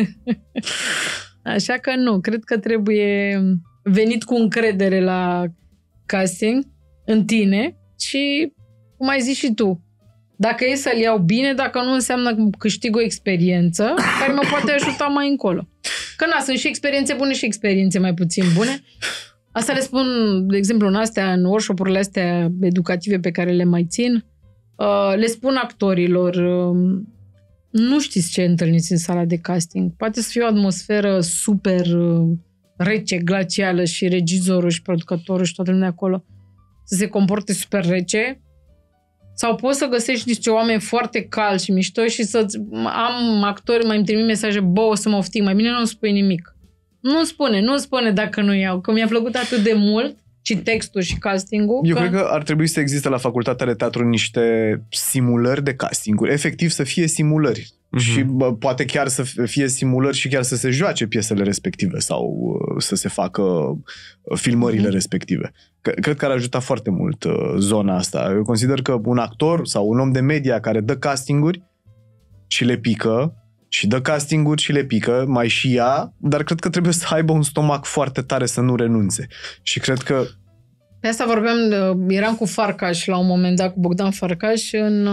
Așa că nu, cred că trebuie venit cu încredere la casting în tine și, cum ai zis și tu, dacă e să-l iau bine, dacă nu înseamnă că câștig o experiență care mă poate ajuta mai încolo. Că na, sunt și experiențe bune și experiențe mai puțin bune. Asta le spun, de exemplu, în astea, în workshop-urile astea educative pe care le mai țin, uh, le spun actorilor, uh, nu știți ce întâlniți în sala de casting. Poate să fie o atmosferă super uh, rece, glacială și regizorul și producătorul și toată lumea acolo să se comporte super rece, sau poți să găsești niște oameni foarte calzi și mișto și să am actori, mai îmi trimit mesaje, bă, o să mă oftic, mai bine nu spui nimic. Nu spune, nu spune dacă nu iau, că mi-a plăcut atât de mult și textul și castingul. Eu că... cred că ar trebui să existe la facultatea de teatru niște simulări de castinguri, efectiv să fie simulări. Uh-huh. Și bă, poate chiar să fie simulări și chiar să se joace piesele respective sau uh, să se facă uh, filmările uh-huh. respective. C- cred că ar ajuta foarte mult uh, zona asta. Eu consider că un actor sau un om de media care dă castinguri și le pică, și dă castinguri și le pică, mai și ea, dar cred că trebuie să aibă un stomac foarte tare să nu renunțe. Și cred că... Pe asta vorbeam, eram cu Farcaș la un moment dat, cu Bogdan Farcaș, în,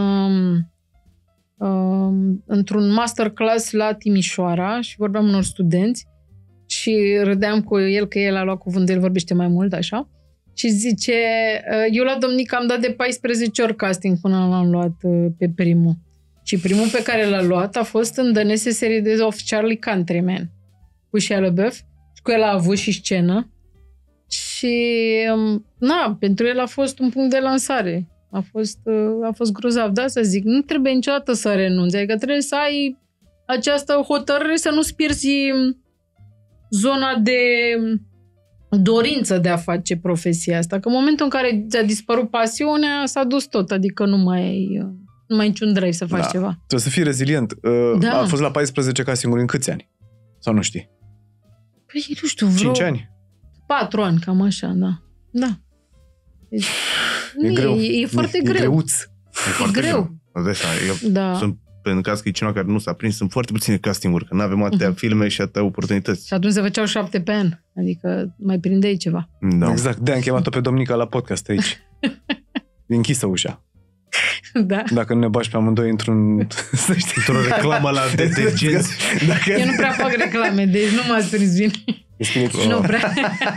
um, într-un masterclass la Timișoara și vorbeam unor studenți și râdeam cu el că el a luat cuvântul, el vorbește mai mult, așa, și zice, eu la Domnic am dat de paisprezece ori casting până l-am luat pe primul. Și primul pe care l-a luat a fost în The Necessary Days of Charlie Countryman cu Shia LaBeouf și cu el a avut și scenă și na, pentru el a fost un punct de lansare. A fost, a fost grozav. Da, să zic, nu trebuie niciodată să renunți, adică trebuie să ai această hotărâre să nu-ți pierzi zona de dorință de a face profesia asta, că în momentul în care ți-a dispărut pasiunea s-a dus tot, adică nu mai ai... Nu mai ai niciun drive să faci da. ceva. Trebuie să fii rezilient. Da. A fost la paisprezece castinguri în câți ani? Sau nu știi? Păi, nu știu, vreo... cinci ani? patru ani, cam așa, da. Da. Deci, e nu, greu. E, e foarte e, greu. E greuț. E foarte greu. greu. Adesea, eu da. sunt, în caz că e cineva care nu s-a prins, sunt foarte puține castinguri, că nu avem atâtea uh-huh. filme și atâtea oportunități. Și atunci se făceau șapte pe an. Adică mai prindeai ceva. Da. Exact. De-aia am chemat-o pe Domnica la podcast aici. E închisă ușa. Da. Dacă nu ne bași pe amândoi într-un... într-o reclamă la detergenți. Dacă... Eu nu prea fac reclame, deci nu m-ați prins bine. Nu prea.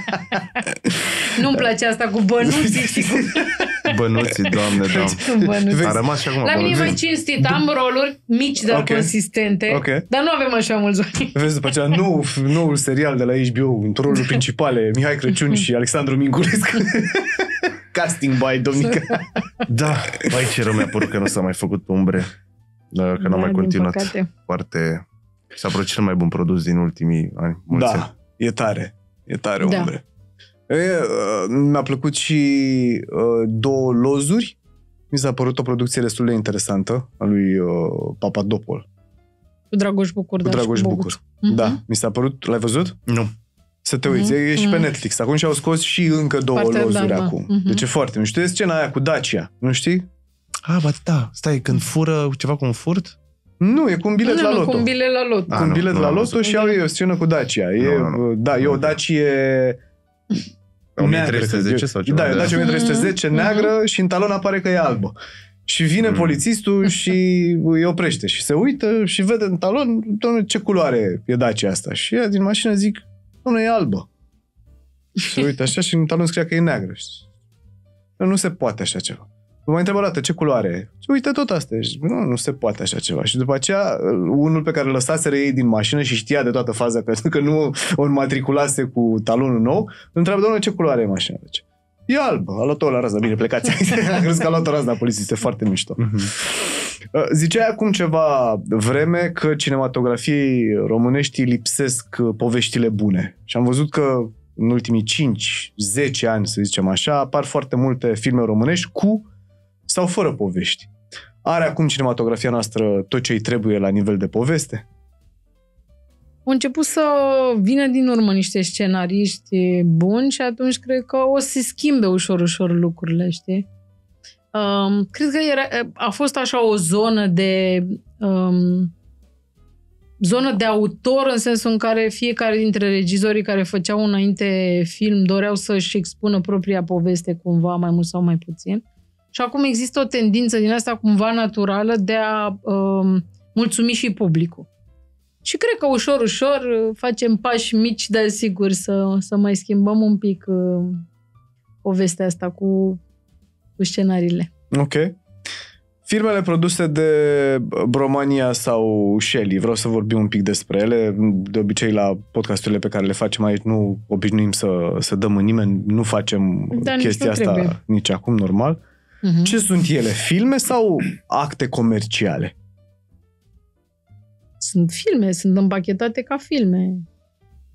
Nu-mi place asta cu bănuții și cu... Bănuții, doamne, doamne. A rămas și acum. La mine e mai cinstit. Am roluri mici, dar okay. consistente. Okay. Dar nu avem așa mulți bani. Vezi, după aceea, nou, noul serial de la H B O, într roluri principale, Mihai Crăciun și Alexandru Minculescu. Casting by Domnica. Da, mai ce rău mi-a părut că nu s-a mai făcut umbre. Că da, n-a mai continuat. Foarte... S-a produs cel mai bun produs din ultimii ani. Mulți da, ani. e tare. E tare da. umbre. E, uh, mi-a plăcut și uh, două lozuri. Mi s-a părut o producție destul de interesantă a lui uh, Papadopoulos. Cu Dragoș Bucur. Cu Dragoș da, Bucur. Uh-huh. Da, mi s-a părut. L-ai văzut? Nu. Să te uiți, uh-huh. e și pe Netflix. Acum și-au scos și încă două Partea, lozuri da, acum. da. Uh-huh. Deci e foarte mișto. E scena aia cu Dacia, nu știi? Ah, ba da, stai, când fură ceva cu un furt? Nu, e cu un bilet nu, la nu, loto. cu un bilet la loto. Cu un bilet nu, la nu, loto nu, și au ei o scenă cu Dacia. E, nu, nu, da, e o Dacie o mie trei sute zece sau ceva? Da, e o Dacia o mie trei sute zece neagră și în talon apare că e albă. Și vine mm. polițistul și îi oprește și se uită și vede în talon, doamne, ce culoare e Dacia asta? Și ea din mașină zic, doamne, e albă. Și se uită așa și în talon scria că e neagră. Nu se poate așa ceva. Vă mai întreb o dată, ce culoare e? Și uite tot asta. Nu, nu se poate așa ceva. Și după aceea, unul pe care îl lăsaseră ei din mașină și știa de toată faza că, că nu o înmatriculase cu talonul nou, întreabă, doamne, ce culoare e mașina? Deci, e albă. A luat-o la razna. Bine, plecați. A crezut că a luat-o razna poliției. Este foarte mișto. Uh-huh. Ziceai acum ceva vreme că cinematografiei românești lipsesc poveștile bune. Și am văzut că în ultimii cinci zece ani, să zicem așa, apar foarte multe filme românești cu sau fără povești. Are acum cinematografia noastră tot ce îi trebuie la nivel de poveste? Au început să vină din urmă niște scenariști buni și atunci cred că o să se schimbe ușor, ușor lucrurile, știi? Um, cred că era, a fost așa o zonă de um, zonă de autor în sensul în care fiecare dintre regizorii care făceau înainte film doreau să-și expună propria poveste cumva, mai mult sau mai puțin. Și acum există o tendință din asta cumva naturală de a um, mulțumi și publicul. Și cred că ușor, ușor facem pași mici, dar sigur să, să mai schimbăm un pic uh, povestea asta cu, cu scenariile. Ok. Filmele produse de Bromania sau Shelley, vreau să vorbim un pic despre ele. De obicei la podcasturile pe care le facem aici nu obișnuim să, să dăm în nimeni, nu facem da, chestia nici asta trebuie. Nici acum, normal. Uh-huh. Ce sunt ele? Filme sau acte comerciale? Sunt filme, sunt împachetate ca filme.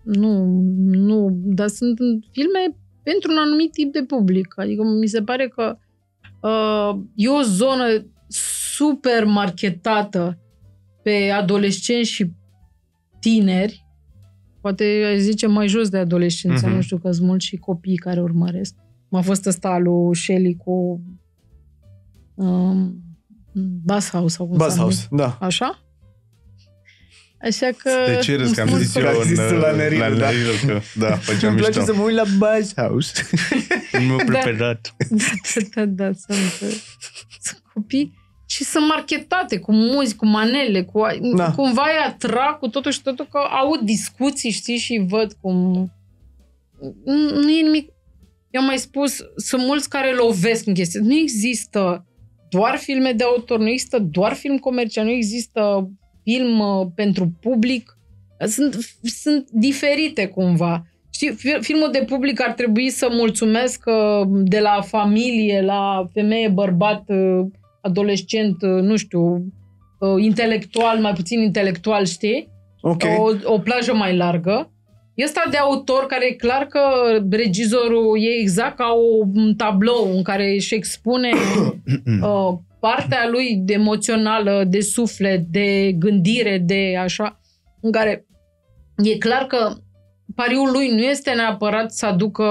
nu, nu, dar sunt filme pentru un anumit tip de public. Adică mi se pare că uh, e o zonă super marketată pe adolescenți și tineri, poate aș zice mai jos de adolescență, uh-huh. nu știu că sunt mulți și copii care urmăresc. M-a fost ăsta lui Shelley cu um, Bus House sau cum Bus House, da. Așa? Așa că... De ce râzi că am zis eu în, la Neril, la da. Neril, că da, făceam Îmi mișto. place să mă uit la Bus House. Nu mi-a preferat. Da, da, da, sunt, sunt copii și sunt marketate cu muzică, cu manele, cu, da. cumva îi atrag cu totul și totul, că aud discuții, știi, și văd cum... Nu, nu e nimic... Eu am mai spus, sunt mulți care lovesc în chestii. Nu există doar filme de autor, nu există doar film comercial, nu există film uh, pentru public. Sunt, sunt diferite cumva. Știi, filmul de public ar trebui să mulțumească de la familie, la femeie, bărbat, uh, adolescent, uh, nu știu, uh, intelectual, mai puțin intelectual, știi? Okay. O, o plajă mai largă. E ăsta de autor care e clar că regizorul e exact ca un tablou în care își expune uh, partea lui de emoțională, de suflet, de gândire, de așa, în care e clar că pariul lui nu este neapărat să aducă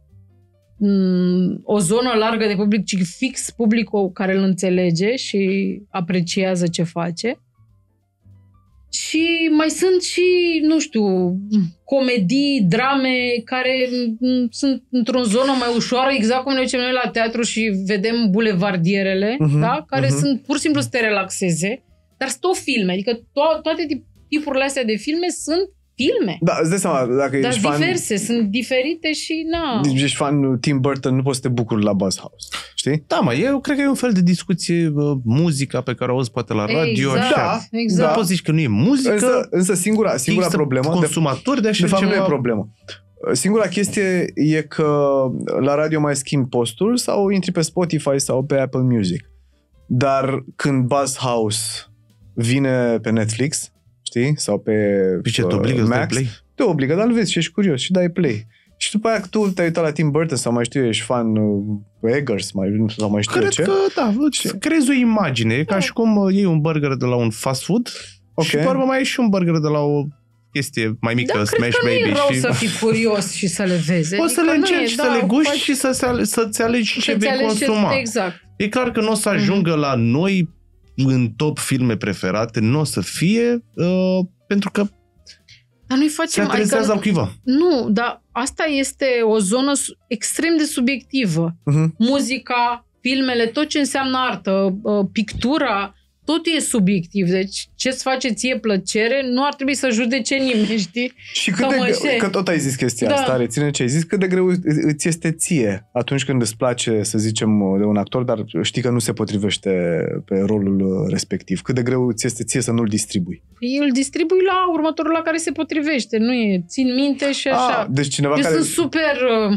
um, o zonă largă de public, ci fix publicul care îl înțelege și apreciază ce face. Și mai sunt și, nu știu, comedii, drame care sunt într-o zonă mai ușoară, exact cum ne ducem noi la teatru și vedem bulevardierele, uh-huh, da? Care uh-huh. sunt pur și simplu să te relaxeze, dar sunt tot filme, adică to- toate tipurile astea de filme sunt filme. Da, îți dai seama, dacă dar ești fan... diverse, sunt diferite și na. Deci ești fan Tim Burton, nu poți să te bucuri la Bus House, știi? Da, mă, eu cred că e un fel de discuție, muzica pe care o auzi poate la radio. Exact, așa. exact. Nu poți zici că nu e muzică. Însă, însă singura, singura problemă... consumatori de așa de fapt ceva... nu e problemă. Singura chestie e că la radio mai schimbi postul sau intri pe Spotify sau pe Apple Music. Dar când Bus House vine pe Netflix, știi? Sau pe ce, te obligă să dai play? Te obligă, dar îl vezi și ești curios și dai play. Și după aia tu te-ai uitat la Tim Burton sau mai știu, ești fan uh, Eggers mai, sau mai știu Cred ce. că, da, îți creezi o imagine. E ca da. și cum iei un burger de la un fast food okay. și pe urmă mai iei și un burger de la o chestie mai mică, da, Smash Baby. Baby. Da, cred că nu e rău și... să fii curios și să le vezi. Poți să le încerci, să le guști și să, să-ți alegi ce vei consuma. Exact. E clar că nu o să ajungă mm-hmm. la noi în top filme preferate, nu o să fie, uh, pentru că dar noi facem, se adresează al cuiva. Nu, dar asta este o zonă extrem de subiectivă. Uh-huh. Muzica, filmele, tot ce înseamnă artă, pictura, totul e subiectiv. Deci ce-ți face ție plăcere, nu ar trebui să judece nimeni, știi? Și cât de greu, că tot ai zis chestia da. asta, reține ce ai zis, cât de greu îți este ție atunci când îți place, să zicem, de un actor, dar știi că nu se potrivește pe rolul respectiv. Cât de greu îți este ție să nu-l distribui? Păi îl distribui la următorul la care se potrivește. Nu e, țin minte și așa. A, deci cineva Eu care... sunt super...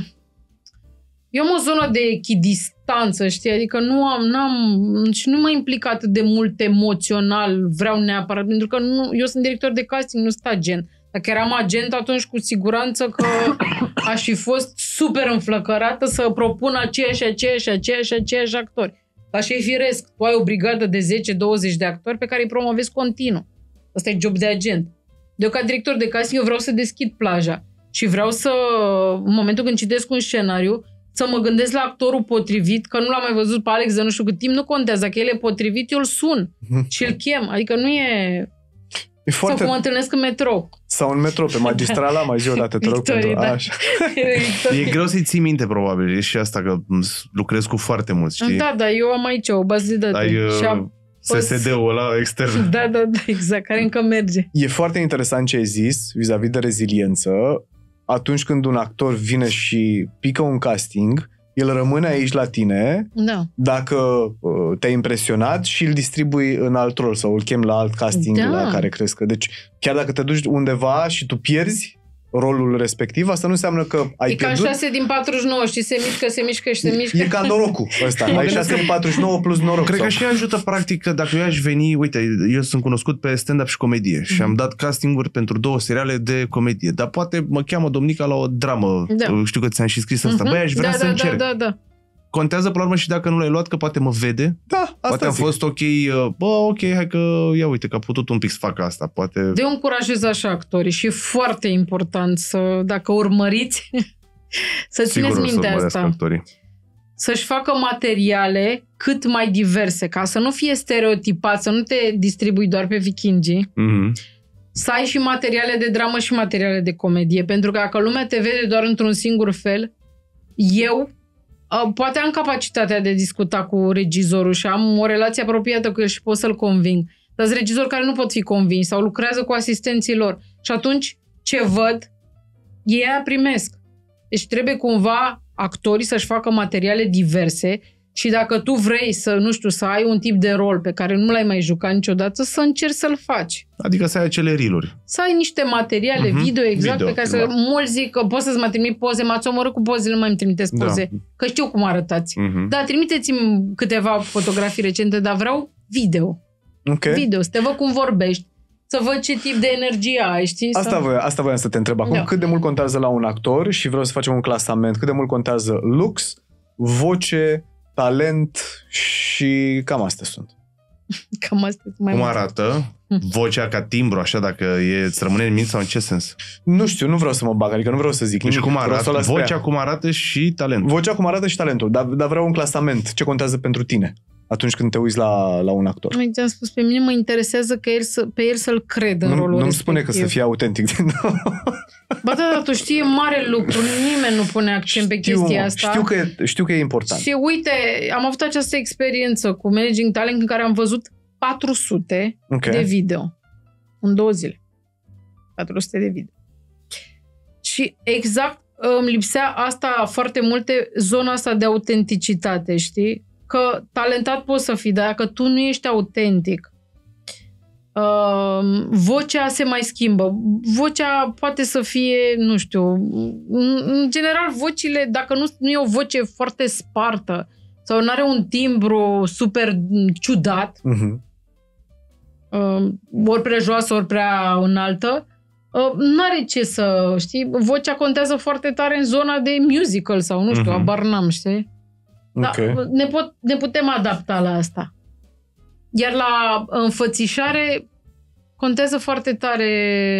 Eu am o zonă de echidistanță, știi? Adică nu am, n-am, și nu m-am implicat atât de mult emoțional, vreau neapărat, pentru că nu, eu sunt director de casting, nu sunt agent. Dacă eram agent, atunci cu siguranță că aș fi fost super înflăcărată să propun aceiași, aceiași, aceiași, aceiași actori. Așa e firesc. Tu ai o brigadă de zece douăzeci de actori pe care îi promovezi continuu. Asta e job de agent. Eu ca director de casting, eu vreau să deschid plaja și vreau să, în momentul când citesc un scenariu, să mă gândesc la actorul potrivit, că nu l-am mai văzut pe Alex de nu știu cât timp, nu contează. Dacă el e potrivit, eu îl sun și îl chem. Adică nu e... e foarte... Sau cum mă întâlnesc în metrou. Sau în metrou, pe magistrala, mai zi o dată, te rog. Victorie, pentru... da. Așa. E greu să-i ții minte, probabil. E și asta, că lucrez cu foarte mulți, știi? Da, da, eu am aici o bază de date. Ai uh, S S D-ul ăla extern. Da, da, da, exact, care încă merge. E foarte interesant ce ai zis vis-a-vis de reziliență. Atunci când un actor vine și pică un casting, el rămâne aici la tine da. dacă uh, te-ai impresionat și îl distribui în alt rol sau îl chemi la alt casting da. la care crezi că... Deci chiar dacă te duci undeva și tu pierzi, rolul respectiv, asta nu înseamnă că ai e pierdut. ca șase din patruzeci și nouă, și se mișcă, se mișcă și se mișcă. E ca norocul ăsta. Ai șase din patruzeci și nouă plus noroc. Cred sau... că și ajută practic că dacă eu aș veni, uite, eu sunt cunoscut pe stand-up și comedie mm-hmm. și am dat casting-uri pentru două seriale de comedie, dar poate mă cheamă domnica la o dramă. Da. Știu că ți-am și scris asta. Mm-hmm. Băi, aș vrea da, să da, încerc. Da, da, da. Contează până la urmă și dacă nu l-ai luat, că poate mă vede. Da, asta poate am zic. fost ok, bă, ok, hai că, ia uite, că a putut un pic să facă asta. Poate... De încurajez așa actorii și e foarte important să, dacă urmăriți, să țineți minte asta. Actorii. Să-și facă materiale cât mai diverse, ca să nu fie stereotipat, să nu te distribui doar pe vikingii, Mm-hmm. să ai și materiale de dramă și materiale de comedie, pentru că dacă lumea te vede doar într-un singur fel, eu poate am capacitatea de a discuta cu regizorul și am o relație apropiată cu el și pot să-l conving. Dar sunt regizori care nu pot fi convinși sau lucrează cu asistenții lor. Și atunci ce văd, ei aia primesc. Deci trebuie cumva actorii să-și facă materiale diverse și dacă tu vrei să, nu știu, să ai un tip de rol pe care nu l-ai mai jucat niciodată, să încerci să-l faci. Adică să ai acele reel-uri. Să ai niște materiale uh-huh. video exact video, pe care să... Mulți zic că poți să-ți mai trimit poze, m-ați omorât cu pozele, nu mai îmi trimiteți poze. Da. Că știu cum arătați. Uh-huh. Da, trimiteți-mi câteva fotografii recente, dar vreau video. Okay. Video, să te văd cum vorbești, să văd ce tip de energie ai, știi? Asta, să... voia, asta voiam să te întreb acum. Da. Cât de mult contează la un actor, și vreau să facem un clasament, cât de mult contează looks, voce, talent și cam astea sunt. Cam astea sunt mai Cum multe. arată? Vocea ca timbru, așa, dacă e, îți rămâne în minte sau în ce sens? Nu știu, nu vreau să mă bag, adică nu vreau să zic Deci nimic. cum arată? Vocea prea. cum arată și talentul. Vocea cum arată și talentul, dar, dar vreau un clasament. Ce contează pentru tine atunci când te uiți la, la un actor? Mai ți-am spus, pe mine mă interesează că el să, pe el să-l cred în nu, rolul Nu-mi respectiv. spune că să fie autentic. Ba da, dar tu știi, mare lucru, nimeni nu pune accent pe știu, chestia asta. Știu că, e, știu că e important. Și uite, am avut această experiență cu Managing Talent în care am văzut patru sute Okay. de video în două zile. patru sute de video. Și exact îmi lipsea asta foarte multe, zona asta de autenticitate, știi? Că talentat poți să fii, dar dacă tu nu ești autentic, uh, vocea se mai schimbă. Vocea poate să fie, nu știu, în general vocile, dacă nu, nu e o voce foarte spartă sau nu are un timbru super ciudat, Uh-huh. uh, ori prea joasă, ori prea înaltă, uh, n-are ce să, știi, vocea contează foarte tare în zona de musical sau, nu știu, uh-huh. abar n-am, știi? Okay. Da, ne, pot, ne putem adapta la asta. Iar la înfățișare contează foarte tare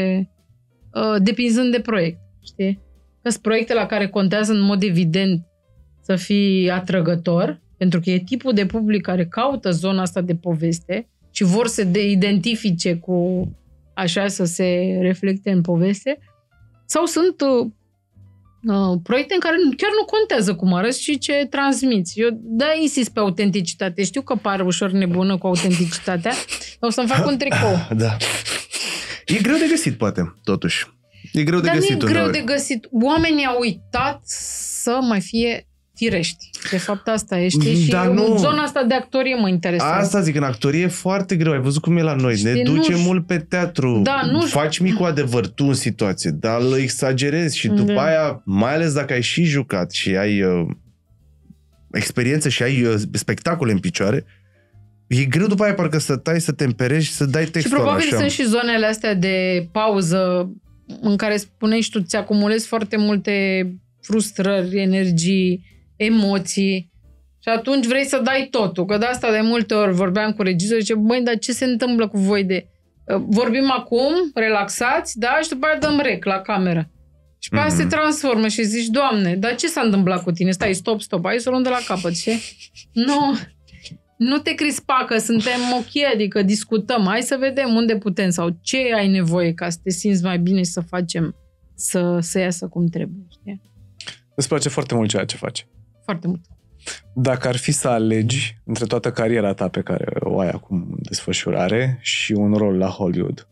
uh, depinzând de proiect, știi? Că sunt proiecte la care contează în mod evident să fii atrăgător, pentru că e tipul de public care caută zona asta de poveste și vor să te identifice cu așa, să se reflecte în poveste, sau sunt uh, uh, proiecte în care chiar nu contează cum arăți și ce transmiți. Eu da, insist pe autenticitate. Știu că pare ușor nebună cu autenticitatea, dar o să-mi fac un tricou. Da. E greu de găsit, poate, totuși. E greu de Dar găsit. nu e greu uneori. de găsit. Oamenii au uitat să mai fie firești. De fapt, asta e, știi? Și Dar eu, nu. zona asta de actorie mă interesează. Asta zic, în actorie e foarte greu. Ai văzut cum e la noi. Știi, ne nu duce știu. mult pe teatru. Da, nu știu. Faci mic cu adevăr tu în situație, dar îl exagerezi și după Da. aia, mai ales dacă ai și jucat și ai uh, experiență și ai uh, spectacole în picioare, e greu după aia parcă să tai, să temperezi și să dai Și textul probabil așa. sunt și zonele astea de pauză în care spuneai și tu, ți acumulezi foarte multe frustrări, energii, emoții și atunci vrei să dai totul. Că de asta de multe ori vorbeam cu regizorul, zice, băi, dar ce se întâmplă cu voi de... Vorbim acum, relaxați, da? Și după aia dăm rec la cameră. Și pe aia Mhm. se transformă și zici, Doamne, dar ce s-a întâmplat cu tine? Stai, stop, stop, hai să o luăm de la capăt, știi? Nu, nu te crispa, că suntem ok, adică discutăm, hai să vedem unde putem sau ce ai nevoie ca să te simți mai bine și să facem să, să iasă cum trebuie, știi? Îți place foarte mult ceea ce faci. Foarte mult. Dacă ar fi să alegi între toată cariera ta pe care o ai acum în desfășurare și un rol la Hollywood.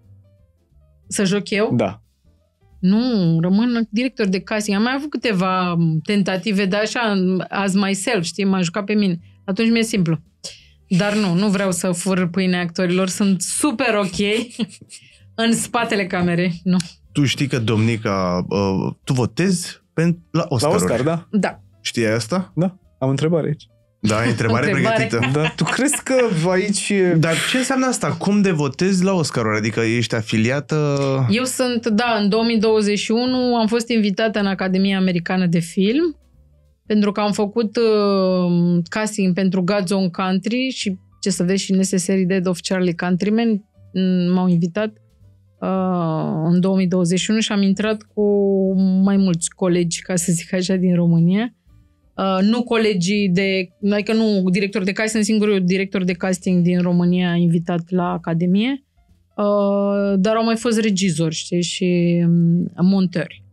Să joc eu? Da. Nu, rămân director de casting. Am mai avut câteva tentative, dar așa, as myself, știi, m-a jucat pe mine. Atunci mi-e simplu. Dar nu, nu vreau să fur pâinea actorilor. Sunt super ok în spatele camerei. Nu. Tu știi că, Domnica, uh, tu votezi pentru la Oscar. La Oscar, da? Da. Știi asta? Da. Am întrebare aici. Da, ai întrebare, Întrebare. pregătită. Da. Tu crezi că aici... e- Dar ce înseamnă asta? Cum de votezi la Oscar? Adică ești afiliată... Eu sunt, da, în două mii douăzeci și unu am fost invitată în Academia Americană de Film pentru că am făcut uh, casting pentru God's Own Country și, ce să vezi, și Necessary Death of Charlie Countryman. M-au invitat uh, în două mii douăzeci și unu și am intrat cu mai mulți colegi, ca să zic așa, din România. Uh, nu colegii de... Adică nu director de casting, sunt singurul director de casting din România invitat la Academie, uh, dar au mai fost regizori, știi, și um, montări.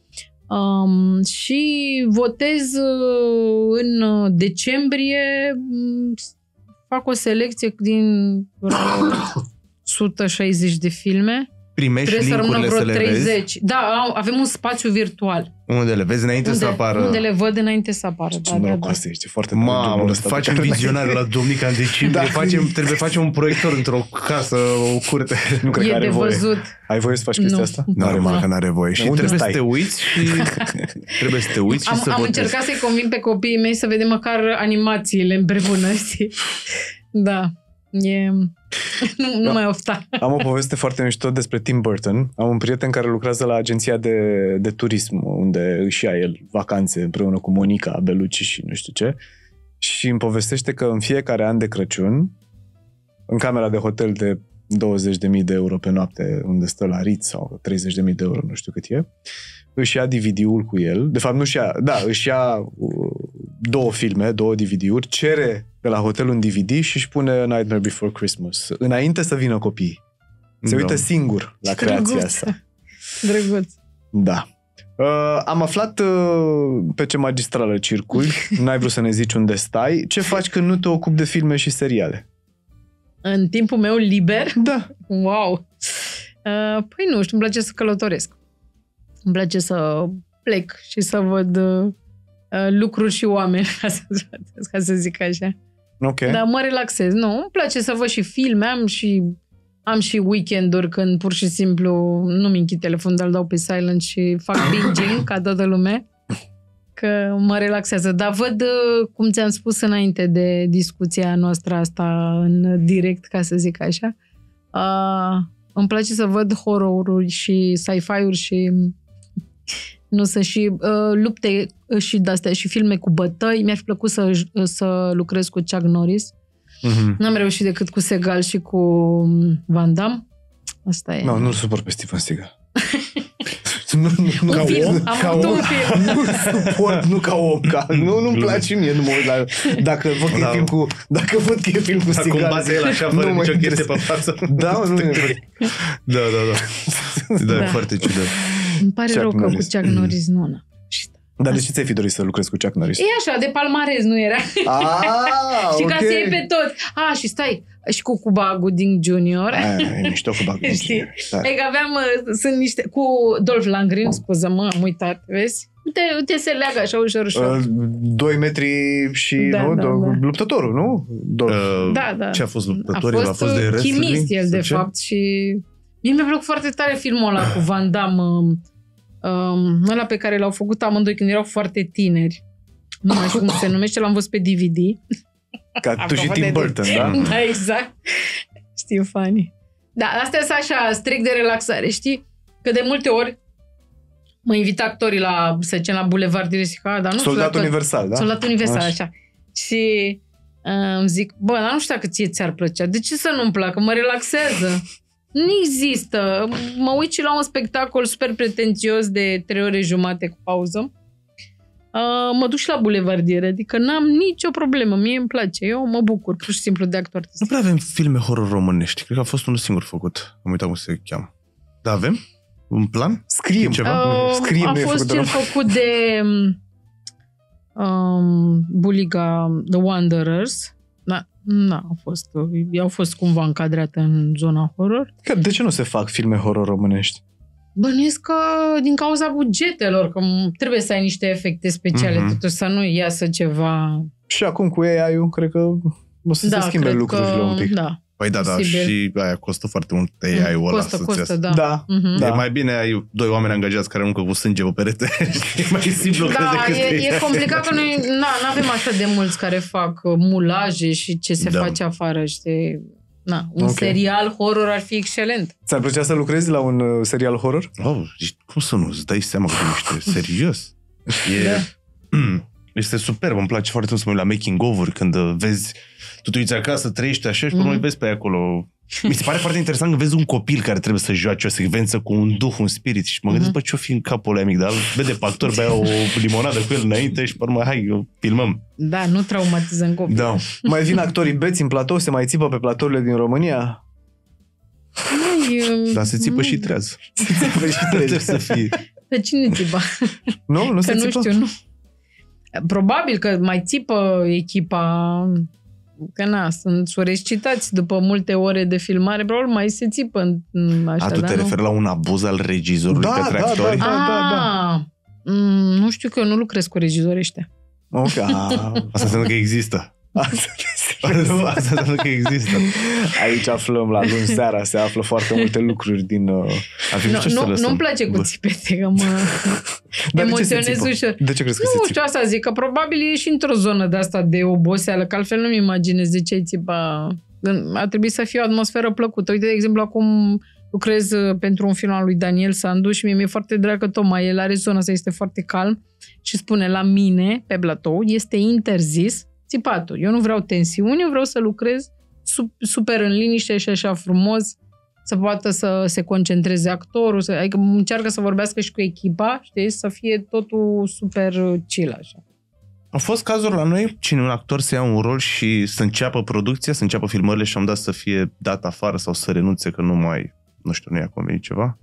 Um, și votez uh, în decembrie, um, fac o selecție din vreo o sută șaizeci de filme. Primești Trebuie să rămână link-urile vreo să le vezi? treizeci. Da, avem un spațiu virtual. Unde le vezi înainte Unde, să apară? unde le văd înainte să apară. Ce Da, da, noroc da. asta ești, foarte tare Mamă, jobul ăsta pe facem care l-ai. vizionare la Domnica în decembrie. Da. Facem, trebuie să facem un proiector într-o casă, o curte. Nu cred că E are de voie. văzut. Ai voie să faci chestia Nu. asta? Nu are Da. că n-are voie. Și Unde trebuie stai? să te uiți și trebuie să te uiți și Am, să am votezi. încercat să-i convin pe copiii mei să vedem măcar animațiile împreună, știi? Da. E... Nu, nu Da. mai ofta. Am o poveste foarte mișto despre Tim Burton. Am un prieten care lucrează la agenția de, de turism, unde își ia el vacanțe împreună cu Monica Bellucci și nu știu ce. Și îmi povestește că în fiecare an de Crăciun, în camera de hotel de douăzeci de mii de euro pe noapte, unde stă la Ritz, sau treizeci de mii de euro, nu știu cât e, își ia D V D-ul cu el. De fapt, nu își ia, da, își ia uh, două filme, două D V D-uri, cere de la hotel un D V D și își pune Nightmare Before Christmas, înainte să vină copiii. Se Da. uită singur la creația Drăguț. asta. Drăguț. Da. Uh, am aflat uh, pe ce magistrală circuli, n-ai vrut să ne zici unde stai. Ce faci când nu te ocupi de filme și seriale? În timpul meu liber, Da. wow. Uh, păi nu știu, îmi place să călătoresc. Îmi place să plec și să văd uh, lucruri și oameni, ca să, ca să zic așa. Ok. Dar mă relaxez. Nu, îmi place să văd și filme, am și, am și weekend-uri când pur și simplu nu-mi închid telefonul, dar îl dau pe silent și fac binging ca toată lumea, că mă relaxează. Dar văd, cum ți-am spus înainte de discuția noastră asta în direct, ca să zic așa, uh, îmi place să văd horror-uri și sci-fi-uri și nu să și uh, lupte și de-astea și filme cu bătăi. Mi-ar fi plăcut să, să lucrez cu Chuck Norris. Mhm. N-am reușit decât cu Segal și cu Van Damme. Asta e. Nu, nu-l suport pe Steven Seagal. nu, nu, nu, Un ca film, om, am ca avut om. un film. Nu-l suport, nu ca om. Ca, nu, nu-mi place mie. Nu mă uit la, dacă văd că Da. e film cu, dacă văd că e film cu Acum Seagal. bate el așa, fără nu mă nicio chestie interesează. pe față. Da, nu, nu. Da, da, da. Da, e Da. foarte ciudat. Îmi pare Chuck rău că Norris. cu Chuck Norris nu, n-am reușit. Dar de ce ți-ai fi dorit să lucrezi cu Chuck Norris? E așa, de palmares nu era. Ah, Și ok. ca să iei pe toți. A, și stai, și cu Cuba Gooding junior Aia, e mișto cu bagul. Știi? E că aveam, uh, sunt niște, cu Dolph Lundgren, scuză-mă, am uitat, vezi? Uite, uite, se leagă așa ușor, ușor. Uh, doi metri și, Da, nu? da, Do- da. Luptătorul, nu? Dolph. Uh, Da, da. Ce a fost A luptător? El fost, a fost de uh, wrestling? chimist el, Sau de ce? fapt, și mie mi-a plăcut foarte tare filmul ăla cu Van Damme, um, um, ăla pe care l-au făcut amândoi când erau foarte tineri. Nu mai știu cum se numește, l-am văzut pe D V D. Ca tu și Apropo de Tim Burton, da? Da, exact. Știu, funny. Da, astea sunt așa, strict de relaxare, știi? Că de multe ori mă invit actorii la, să zicem, la Boulevard de Resica, dar nu știu Soldat dacă- universal, da? Soldat universal, Așa. așa. Și uh, îmi zic, bă, dar nu știu dacă ție ți-ar plăcea. De ce să nu-mi placă? Mă relaxează. Nu există. Mă uit și la un spectacol super pretențios de trei ore jumate cu pauză. Uh, mă duc și la bulevardiere, adică n-am nicio problemă. Mie îmi place. Eu mă bucur pur și simplu de actor Nu artistic. prea avem filme horror românești. Cred că a fost unul singur făcut. Am uitat cum se cheamă. Da, avem? Un plan? Scriem. Ceva? Uh, Scriem, a nu e fost făcut de cel român. făcut de um, Buliga The Wanderers. Da, na, au fost, au fost cumva încadrate în zona horror. Că de ce nu se fac filme horror românești? Bănuiesc că din cauza bugetelor, că trebuie să ai niște efecte speciale, Mhm. totuși să nu iasă ceva... Și acum cu A I-ul, cred că o să se schimbe cred lucrurile că, un pic. Da. Păi da, da, Posibil. și aia costă foarte mult A I-ul ăla Costă, să-ți costă, iasă. da. Da. Mhm. Da. E mai bine ai doi oameni angajați care aruncă cu sânge pe perete. E mai simplu Da, decât e, e A I. complicat că noi nu avem așa de mulți care fac uh, mulaje și ce se Da. face afară, știi? Na, un Ok. serial horror ar fi excelent. Ți-ar plăcea să lucrezi la un uh, serial horror? Oh, ești- cum să nu? Îți dai seama că tu ești serios? E, Da. Este superb, îmi place foarte mult să mă uit la making-of-uri când uh, vezi, tu te uiți acasă, trăiești așa și pe urmă îi vezi pe aia acolo. Mi se pare foarte interesant că vezi un copil care trebuie să joace o secvență cu un duh, un spirit și mă gândesc, bă, ce-o fi în capul ăla mic, dar vede pe actor, bea o limonadă cu el înainte și pe urmă, hai, eu filmăm. Da, nu traumatizăm copii. Da. Mai vin actorii beți în platou, se mai țipă pe platourile din România? Nu, Dar se țipă nu- și treaz. Păi și Trebuie să fie. Pe cine țipa? Nu? Nu se Că nu țipă? știu, nu. Probabil că mai țipă echipa, că na, sunt surescitați după multe ore de filmare, probabil mai se țipă în, în așa, A, tu da, te nu? referi la un abuz al regizorului Da, către da, actori? da, da. Ah, mm, nu știu că eu nu lucrez cu regizori ăștia. Ok. Ah. Asta înseamnă că există. Asta Asta înseamnă că există. Aici aflăm la luni seara, se află foarte multe lucruri din... Uh... Ar fi Nu, mișto să nu, lăsăm. nu-mi place cu țipete, că mă Dar de ce se emoționez țipă? ușor. De ce crezi că Nu se știu, țipă? asta zic, că probabil e și într-o zonă de asta de oboseală, că altfel nu-mi imaginez de ce țipa. Ar trebui să fie o atmosferă plăcută. Uite, de exemplu, acum lucrez pentru un film al lui Daniel Sandu și mie mi-e foarte drag că tocmai el are zona asta, este foarte calm și spune, la mine, pe platou, este interzis țipatul. Eu nu vreau tensiuni, eu vreau să lucrez super în liniște și așa frumos, să poată să se concentreze actorul, să, adică încearcă să vorbească și cu echipa, știi, să fie totul super chill așa. Au fost cazuri la noi, cine un actor să ia un rol și să înceapă producția, să înceapă filmările și am dat să fie dat afară sau să renunțe că nu mai, nu știu, nu i-a convenit ceva?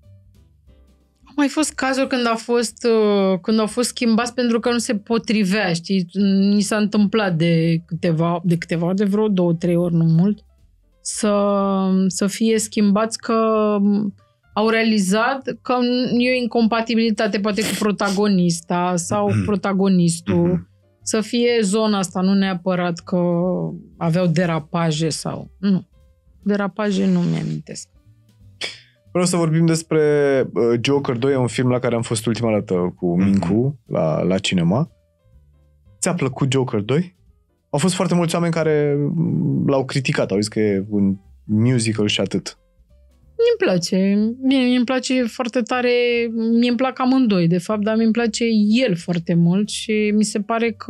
Au mai fost cazuri când a fost, uh, când au fost schimbați pentru că nu se potrivea, știi? Ni s-a întâmplat de câteva, de câteva, de vreo două, trei ori, nu mult, să, să fie schimbați că au realizat că e o incompatibilitate poate cu protagonista sau protagonistul, să fie zona asta, nu neapărat că aveau derapaje sau... Nu. Derapaje nu mi-amintesc. Vreau să vorbim despre uh, Joker doi, un film la care am fost ultima dată cu Mincu mm-hmm. la, la cinema. Ți-a plăcut Joker doi? Au fost foarte mulți oameni care l-au criticat, au zis că e un musical și atât. Mie-mi place. Mie îmi place foarte tare, mie îmi plac amândoi, de fapt, dar mi-mi place el foarte mult și mi se pare că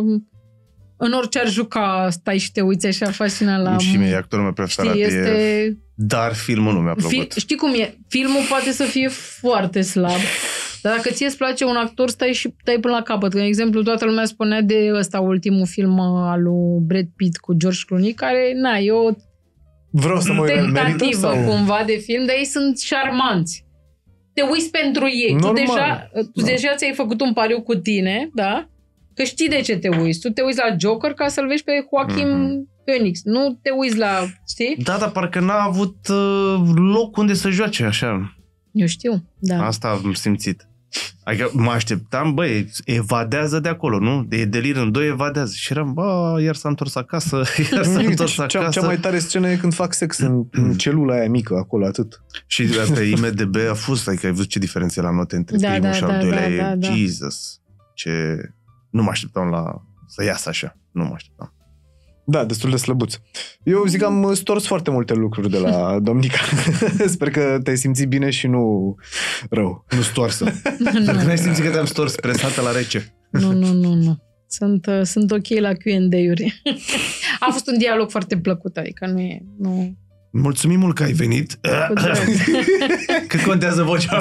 în orice ar juca, stai și te uiți așa fascinat la... Și mie, actorul meu preferat. Știi, este... E... Dar filmul nu mi-a plăcut. Fil... Știi cum e? Filmul poate să fie foarte slab, dar dacă ție îți place un actor, stai și stai până la capăt. De exemplu, toată lumea spunea de ăsta ultimul film al lui Brad Pitt cu George Clooney, care, na, e o Vreau să mă tentativă sau... cumva de film, dar ei sunt șarmanți. Te uiți pentru ei. Normal. Tu deja, tu Da. deja ți-ai făcut un pariu cu tine, da? Că știi de ce te uiți. Tu te uiți la Joker ca să-l vezi pe Joaquin mm-hmm. Phoenix. Nu te uiți la... Știi? Da, dar parcă n-a avut uh, loc unde să joace așa. Eu știu, da. Asta am simțit. Adică mă așteptam, băi, evadează de acolo, nu? De delir în doi, evadează. Și eram, bă, iar s-a întors acasă, iar s-a întors Cea, acasă. cea mai tare scenă e când fac sex în, în celula aia mică, acolo, atât. Și pe I M D B a fost, adică ai văzut ce diferențe la note între Da, primul da, și al da, doilea. da, E, da, da. Jesus, ce... Nu mă așteptam la să iasă așa. Nu mă așteptam. Da, destul de slăbuț. Eu zic că am stors foarte multe lucruri de la Domnica. Sper că te-ai simțit bine și nu rău. Nu stoarsă. Dar când ai simțit că te-am stors presată la rece. Nu, nu, nu, nu. Sunt, uh, sunt ok la Q and A-uri. A fost un dialog foarte plăcut, adică nu e... Nu... Mulțumim mult că ai venit. Cu drag. Cât contează vocea?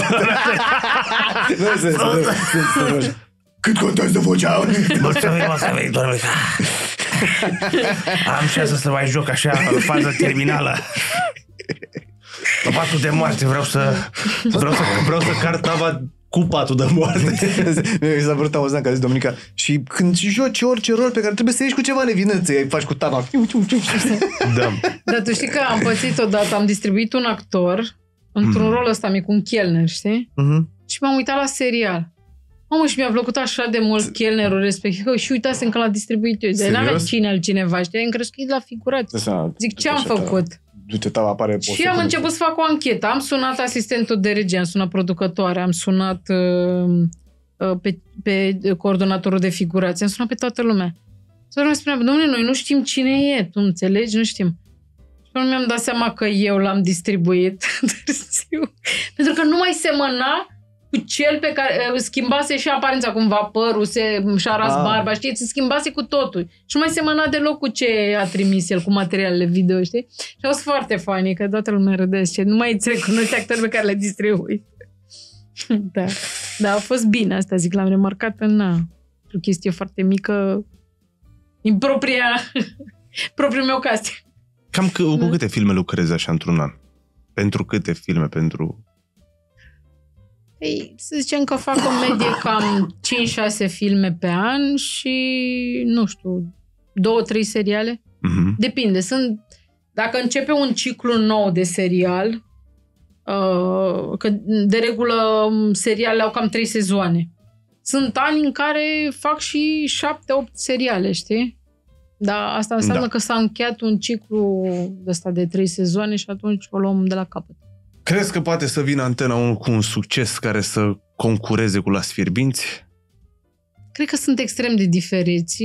Cât contează vocea? Mulțumim mult că ai venit, Dormica. Am șansă să mai joc așa, în fază terminală. Pe patul de moarte vreau să vreau să, vreau să car tava cu patul de moarte. Mi s-a părut amuzant că a zis Domnica, și când joci orice rol pe care trebuie să ieși cu ceva nevinăță, îi faci cu tava. Da. Dar tu știi că am pățit odată, am distribuit un actor într-un Mhm. rol ăsta mic, un chelner, știi? Mhm. Și m-am uitat la serial. Mamă, și mi-a plăcut așa de mult chelnerul respectiv. Că și uitasem că l-a distribuit eu. Dar n-avea cine altcineva, știi? Am crezut că e la figurați. Zic, ce am făcut? Du-te, ta, apare și am început să fac o anchetă. Am sunat asistentul de regie, am sunat producătoare, am sunat uh, uh, pe, pe coordonatorul de figurație, am sunat pe toată lumea. Să mi spunea, domnule, noi nu știm cine e, tu înțelegi? Nu știm. Și până mi-am dat seama că eu l-am distribuit târziu. Pentru că nu mai semăna cu cel pe care uh, schimbase și aparența, cumva părul, se și-a ras ah. barba, știi? Se schimbase cu totul. Și nu mai semăna deloc cu ce a trimis el, cu materialele video, știi? Și a fost foarte funny, că toată lumea râdește. Nu mai îți recunoști actori pe care le distribui. Da. Da, a fost bine asta, zic, l-am remarcat în na, o chestie foarte mică, în propria, propriul meu casting. Cam că, cu câte filme lucrezi așa într-un an? Pentru câte filme? Pentru... Ei, să zicem că fac o medie cam cinci șase filme pe an și, nu știu, două trei seriale. Uh-huh. Depinde. Sunt, dacă începe un ciclu nou de serial, uh, că de regulă serialele au cam trei sezoane. Sunt ani în care fac și șapte opt seriale, știi? Dar asta înseamnă da. că s-a încheiat un ciclu ăsta de trei sezoane și atunci o luăm de la capăt. Crezi că poate să vină Antena unu cu un succes care să concureze cu Las Fierbinți? Cred că sunt extrem de diferiți.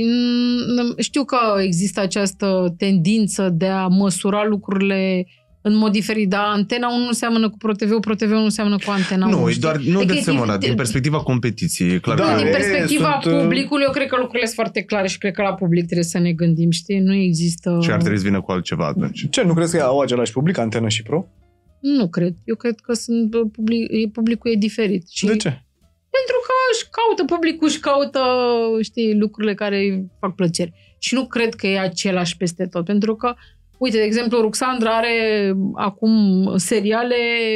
Știu că există această tendință de a măsura lucrurile în mod diferit, dar Antena unu nu seamănă cu ProTV, ProTV nu seamănă cu Antena unu. Nu, doar nu de semănat, din perspectiva competiției, e clar. Da, că din perspectiva sunt, publicului, eu cred că lucrurile sunt foarte clare și cred că la public trebuie să ne gândim, știi? Nu există... Și ar trebui să vină cu altceva atunci. Ce, nu crezi că au același public, Antena și Pro? Nu cred. Eu cred că sunt public, publicul e diferit. Și de ce? Pentru că își caută, publicul își caută, știi, lucrurile care îi fac plăcere. Și nu cred că e același peste tot. Pentru că, uite, de exemplu, Ruxandra are acum seriale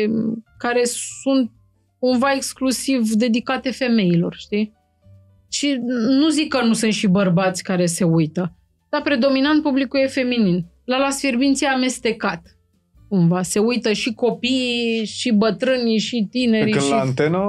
care sunt cumva exclusiv dedicate femeilor, știi? Și nu zic că nu sunt și bărbați care se uită, dar predominant publicul e feminin. La Las Fierbinți e amestecat. Cumva. Se uită și copiii, și bătrânii, și tinerii. Când și... la Antenă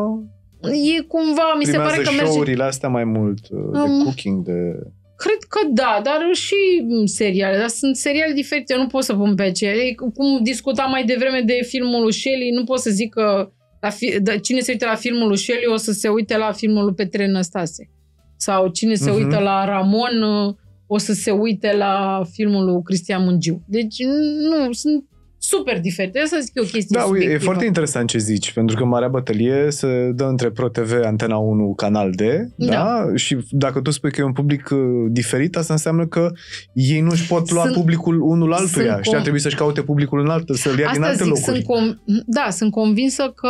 e cumva, mi se pare că merge... show-urile astea mai mult, de um, cooking, de... Cred că da, dar și seriale. Dar sunt seriale diferite, eu nu pot să pun pe aceea. Cum discutam mai devreme de filmul lui Shelley, nu pot să zic că la fi... cine se uită la filmul lui Shelley o să se uite la filmul lui Petre Năstase. Sau cine se uh-huh. uită la Ramon o să se uite la filmul lui Cristian Mungiu. Deci nu, sunt super diferite. Să zic eu o chestie Da, subiectivă. E foarte interesant ce zici, pentru că Marea Bătălie se dă între ProTV, Antena unu, Canal D, da. da? Și dacă tu spui că e un public diferit, asta înseamnă că ei nu își pot lua sunt, publicul unul altuia. Și ar trebui să-și caute publicul în altă, să-l ia asta din alte zic, locuri. Sunt com- da, sunt convinsă că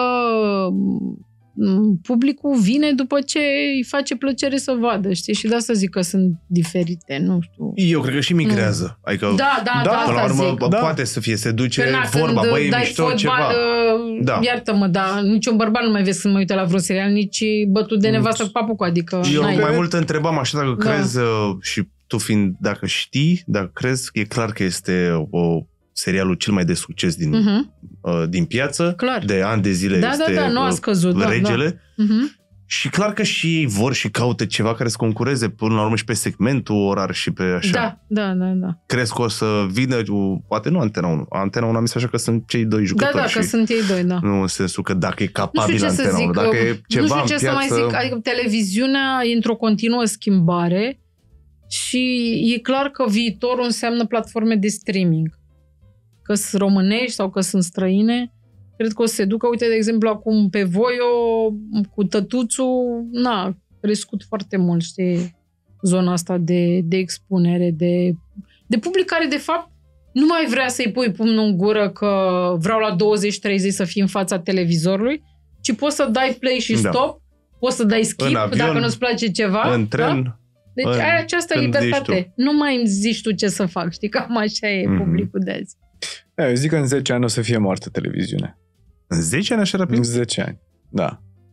publicul vine după ce îi face plăcere să vadă, știi? Și de asta zic că sunt diferite, nu știu. Eu cred că și migrează. Nu. Adică, da, da, da, până la urmă, zic. poate da. să fie, se duce na, vorba, băi, e mișto fotbal, ceva. Da. Iartă-mă, da, niciun bărbat nu mai vezi când mă uită la vreun serial, nici bătut de nevastă cu papucu, adică... Eu n-ai. mai mult întrebam așa dacă da. crezi și tu fiind, dacă știi, dacă crezi, e clar că este o serialul cel mai de succes din, uh-huh. uh, din piață. Clar. De ani de zile da, este da, da, nu a scăzut, regele. Da, da. Uh-huh. Și clar că și ei vor și caută ceva care să concureze până la urmă și pe segmentul orar și pe așa. Da, da, da. da. Crezi că o să vină, poate nu Antena unu. Antena unu am zis așa că sunt cei doi jucători. Da, da, și că sunt ei doi, da. Nu în sensul că dacă e capabil Antena unu, dacă e ceva nu știu în ce piață... să mai zic, adică televiziunea e într-o continuă schimbare și e clar că viitorul înseamnă platforme de streaming. Că sunt românești sau că sunt străine. Cred că o să se ducă, uite, de exemplu, acum pe Voio, cu Tătuțul, n-a crescut foarte mult, știi, zona asta de, de expunere, de, de public care, de fapt, nu mai vrea să-i pui pumnul în gură că vreau la douăzeci treizeci să fii în fața televizorului, ci poți să dai play și stop, da. Poți să dai skip avion, dacă nu-ți place ceva. În tren. Da? Deci în, ai această libertate. Nu mai îmi zici tu ce să fac, știi, cam așa e mm-hmm. publicul de azi. Eu zic că în zece ani o să fie moartă televiziunea. În zece ani așa rapid? În zece ani, da.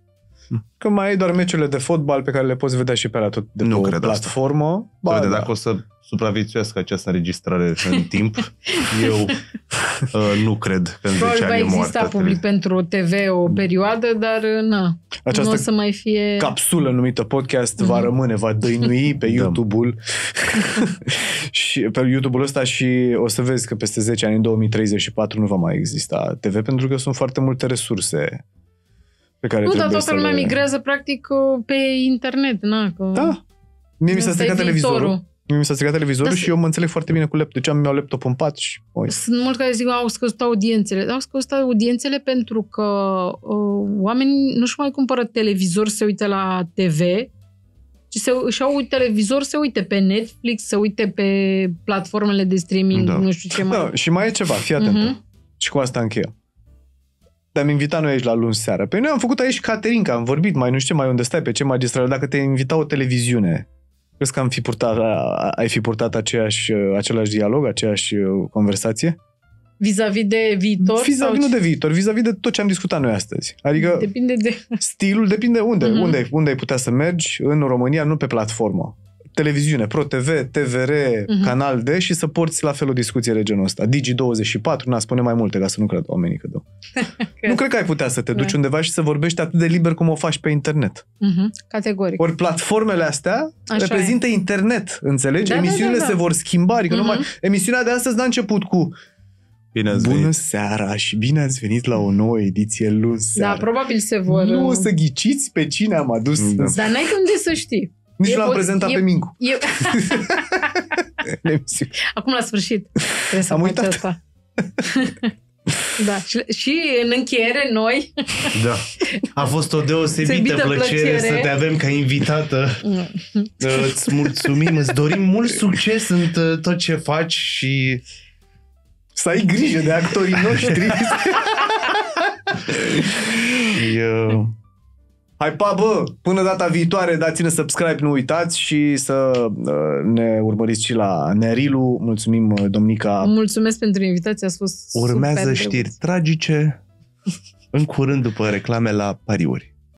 Că mai ai doar meciurile de fotbal pe care le poți vedea și pe la tot de Nu pe o cred platformă. Ba, Ba, vede da. dacă o să supraviețuiască această înregistrare în timp. Eu uh, nu cred că în zece Probabil va ani e exista moartă. public pentru T V o perioadă, dar na, Această nu o să mai fie... capsulă numită podcast va Mhm. rămâne, va dăinui pe Da. YouTube-ul și pe YouTube-ul ăsta și o să vezi că peste zece ani, în două mii treizeci și patru, nu va mai exista T V pentru că sunt foarte multe resurse pe care Nu, dar trebuie toată să lumea le... migrează practic pe internet, na, că... Da. Mie mi s-a Ăsta e stricat televizorul. viitorul. Mie mi s-a stricat televizorul Da, și eu mă înțeleg foarte bine cu laptop. Deci am meu laptop în pat și... Oi. Sunt mulți care zic că au scăzut audiențele. Au scăzut audiențele pentru că uh, oamenii nu-și mai cumpără televizor să se uite la T V, ci se, își au televizor să se uite pe Netflix, să se uite pe platformele de streaming, Da. nu știu ce mai... Da, și mai e ceva, fii atent. Mhm. Și cu asta încheiem. Te-am invitat noi aici la luni seara. Păi noi am făcut aici caterinca, am vorbit, mai nu știu mai unde stai, pe ce magistrală. Dacă te invita o televiziune, crezi că am fi purtat, ai fi purtat aceeași, același dialog, aceeași conversație? Vis-a-vis de viitor? Vis-a-vis sau nu ce? de viitor, vis-a-vis de tot ce am discutat noi astăzi. Adică Depinde de... stilul depinde unde, Mhm. unde, unde ai putea să mergi în România, nu pe platformă. Televiziune, Pro T V, T V R, Mhm. Canal D și să porți la fel o discuție de genul ăsta. Digi douăzeci și patru, na, spune mai multe ca să nu cred oamenii că dau. Nu cred că ai putea să te duci Da. undeva și să vorbești atât de liber cum o faci pe internet. Mhm, categoric. Ori platformele astea Așa reprezintă internet, înțelegi? Da, da, Emisiunile da, da. se vor schimba, adică nu Mhm. mai... Emisiunea de astăzi n-a început cu Bine ați bună venit. seara și bine ați venit la o nouă ediție luni Da, seara. probabil se vor... Nu o să ghiciți pe cine am adus. Da. în- Dar n-ai de unde să știi. Nici E l-am po- prezentat e- pe Mincu. E... în emisiune. Acum la sfârșit. Trebuie să Am faci uitat. asta. Da. Și, și în încheiere noi... Da. A fost o deosebită Deosebită plăcere, plăcere. să te avem ca invitată. Îți mulțumim, îți dorim mult succes în t- tot ce faci și Să ai grijă de actorii noștri. uh, Hai pa, bă! Până data viitoare, dați-ne subscribe, nu uitați și să uh, ne urmăriți și la Nerilu. Mulțumim, uh, domnica. Mulțumesc pentru invitație, a fost urmează super știri drăguț. tragice în curând după reclame la pariuri.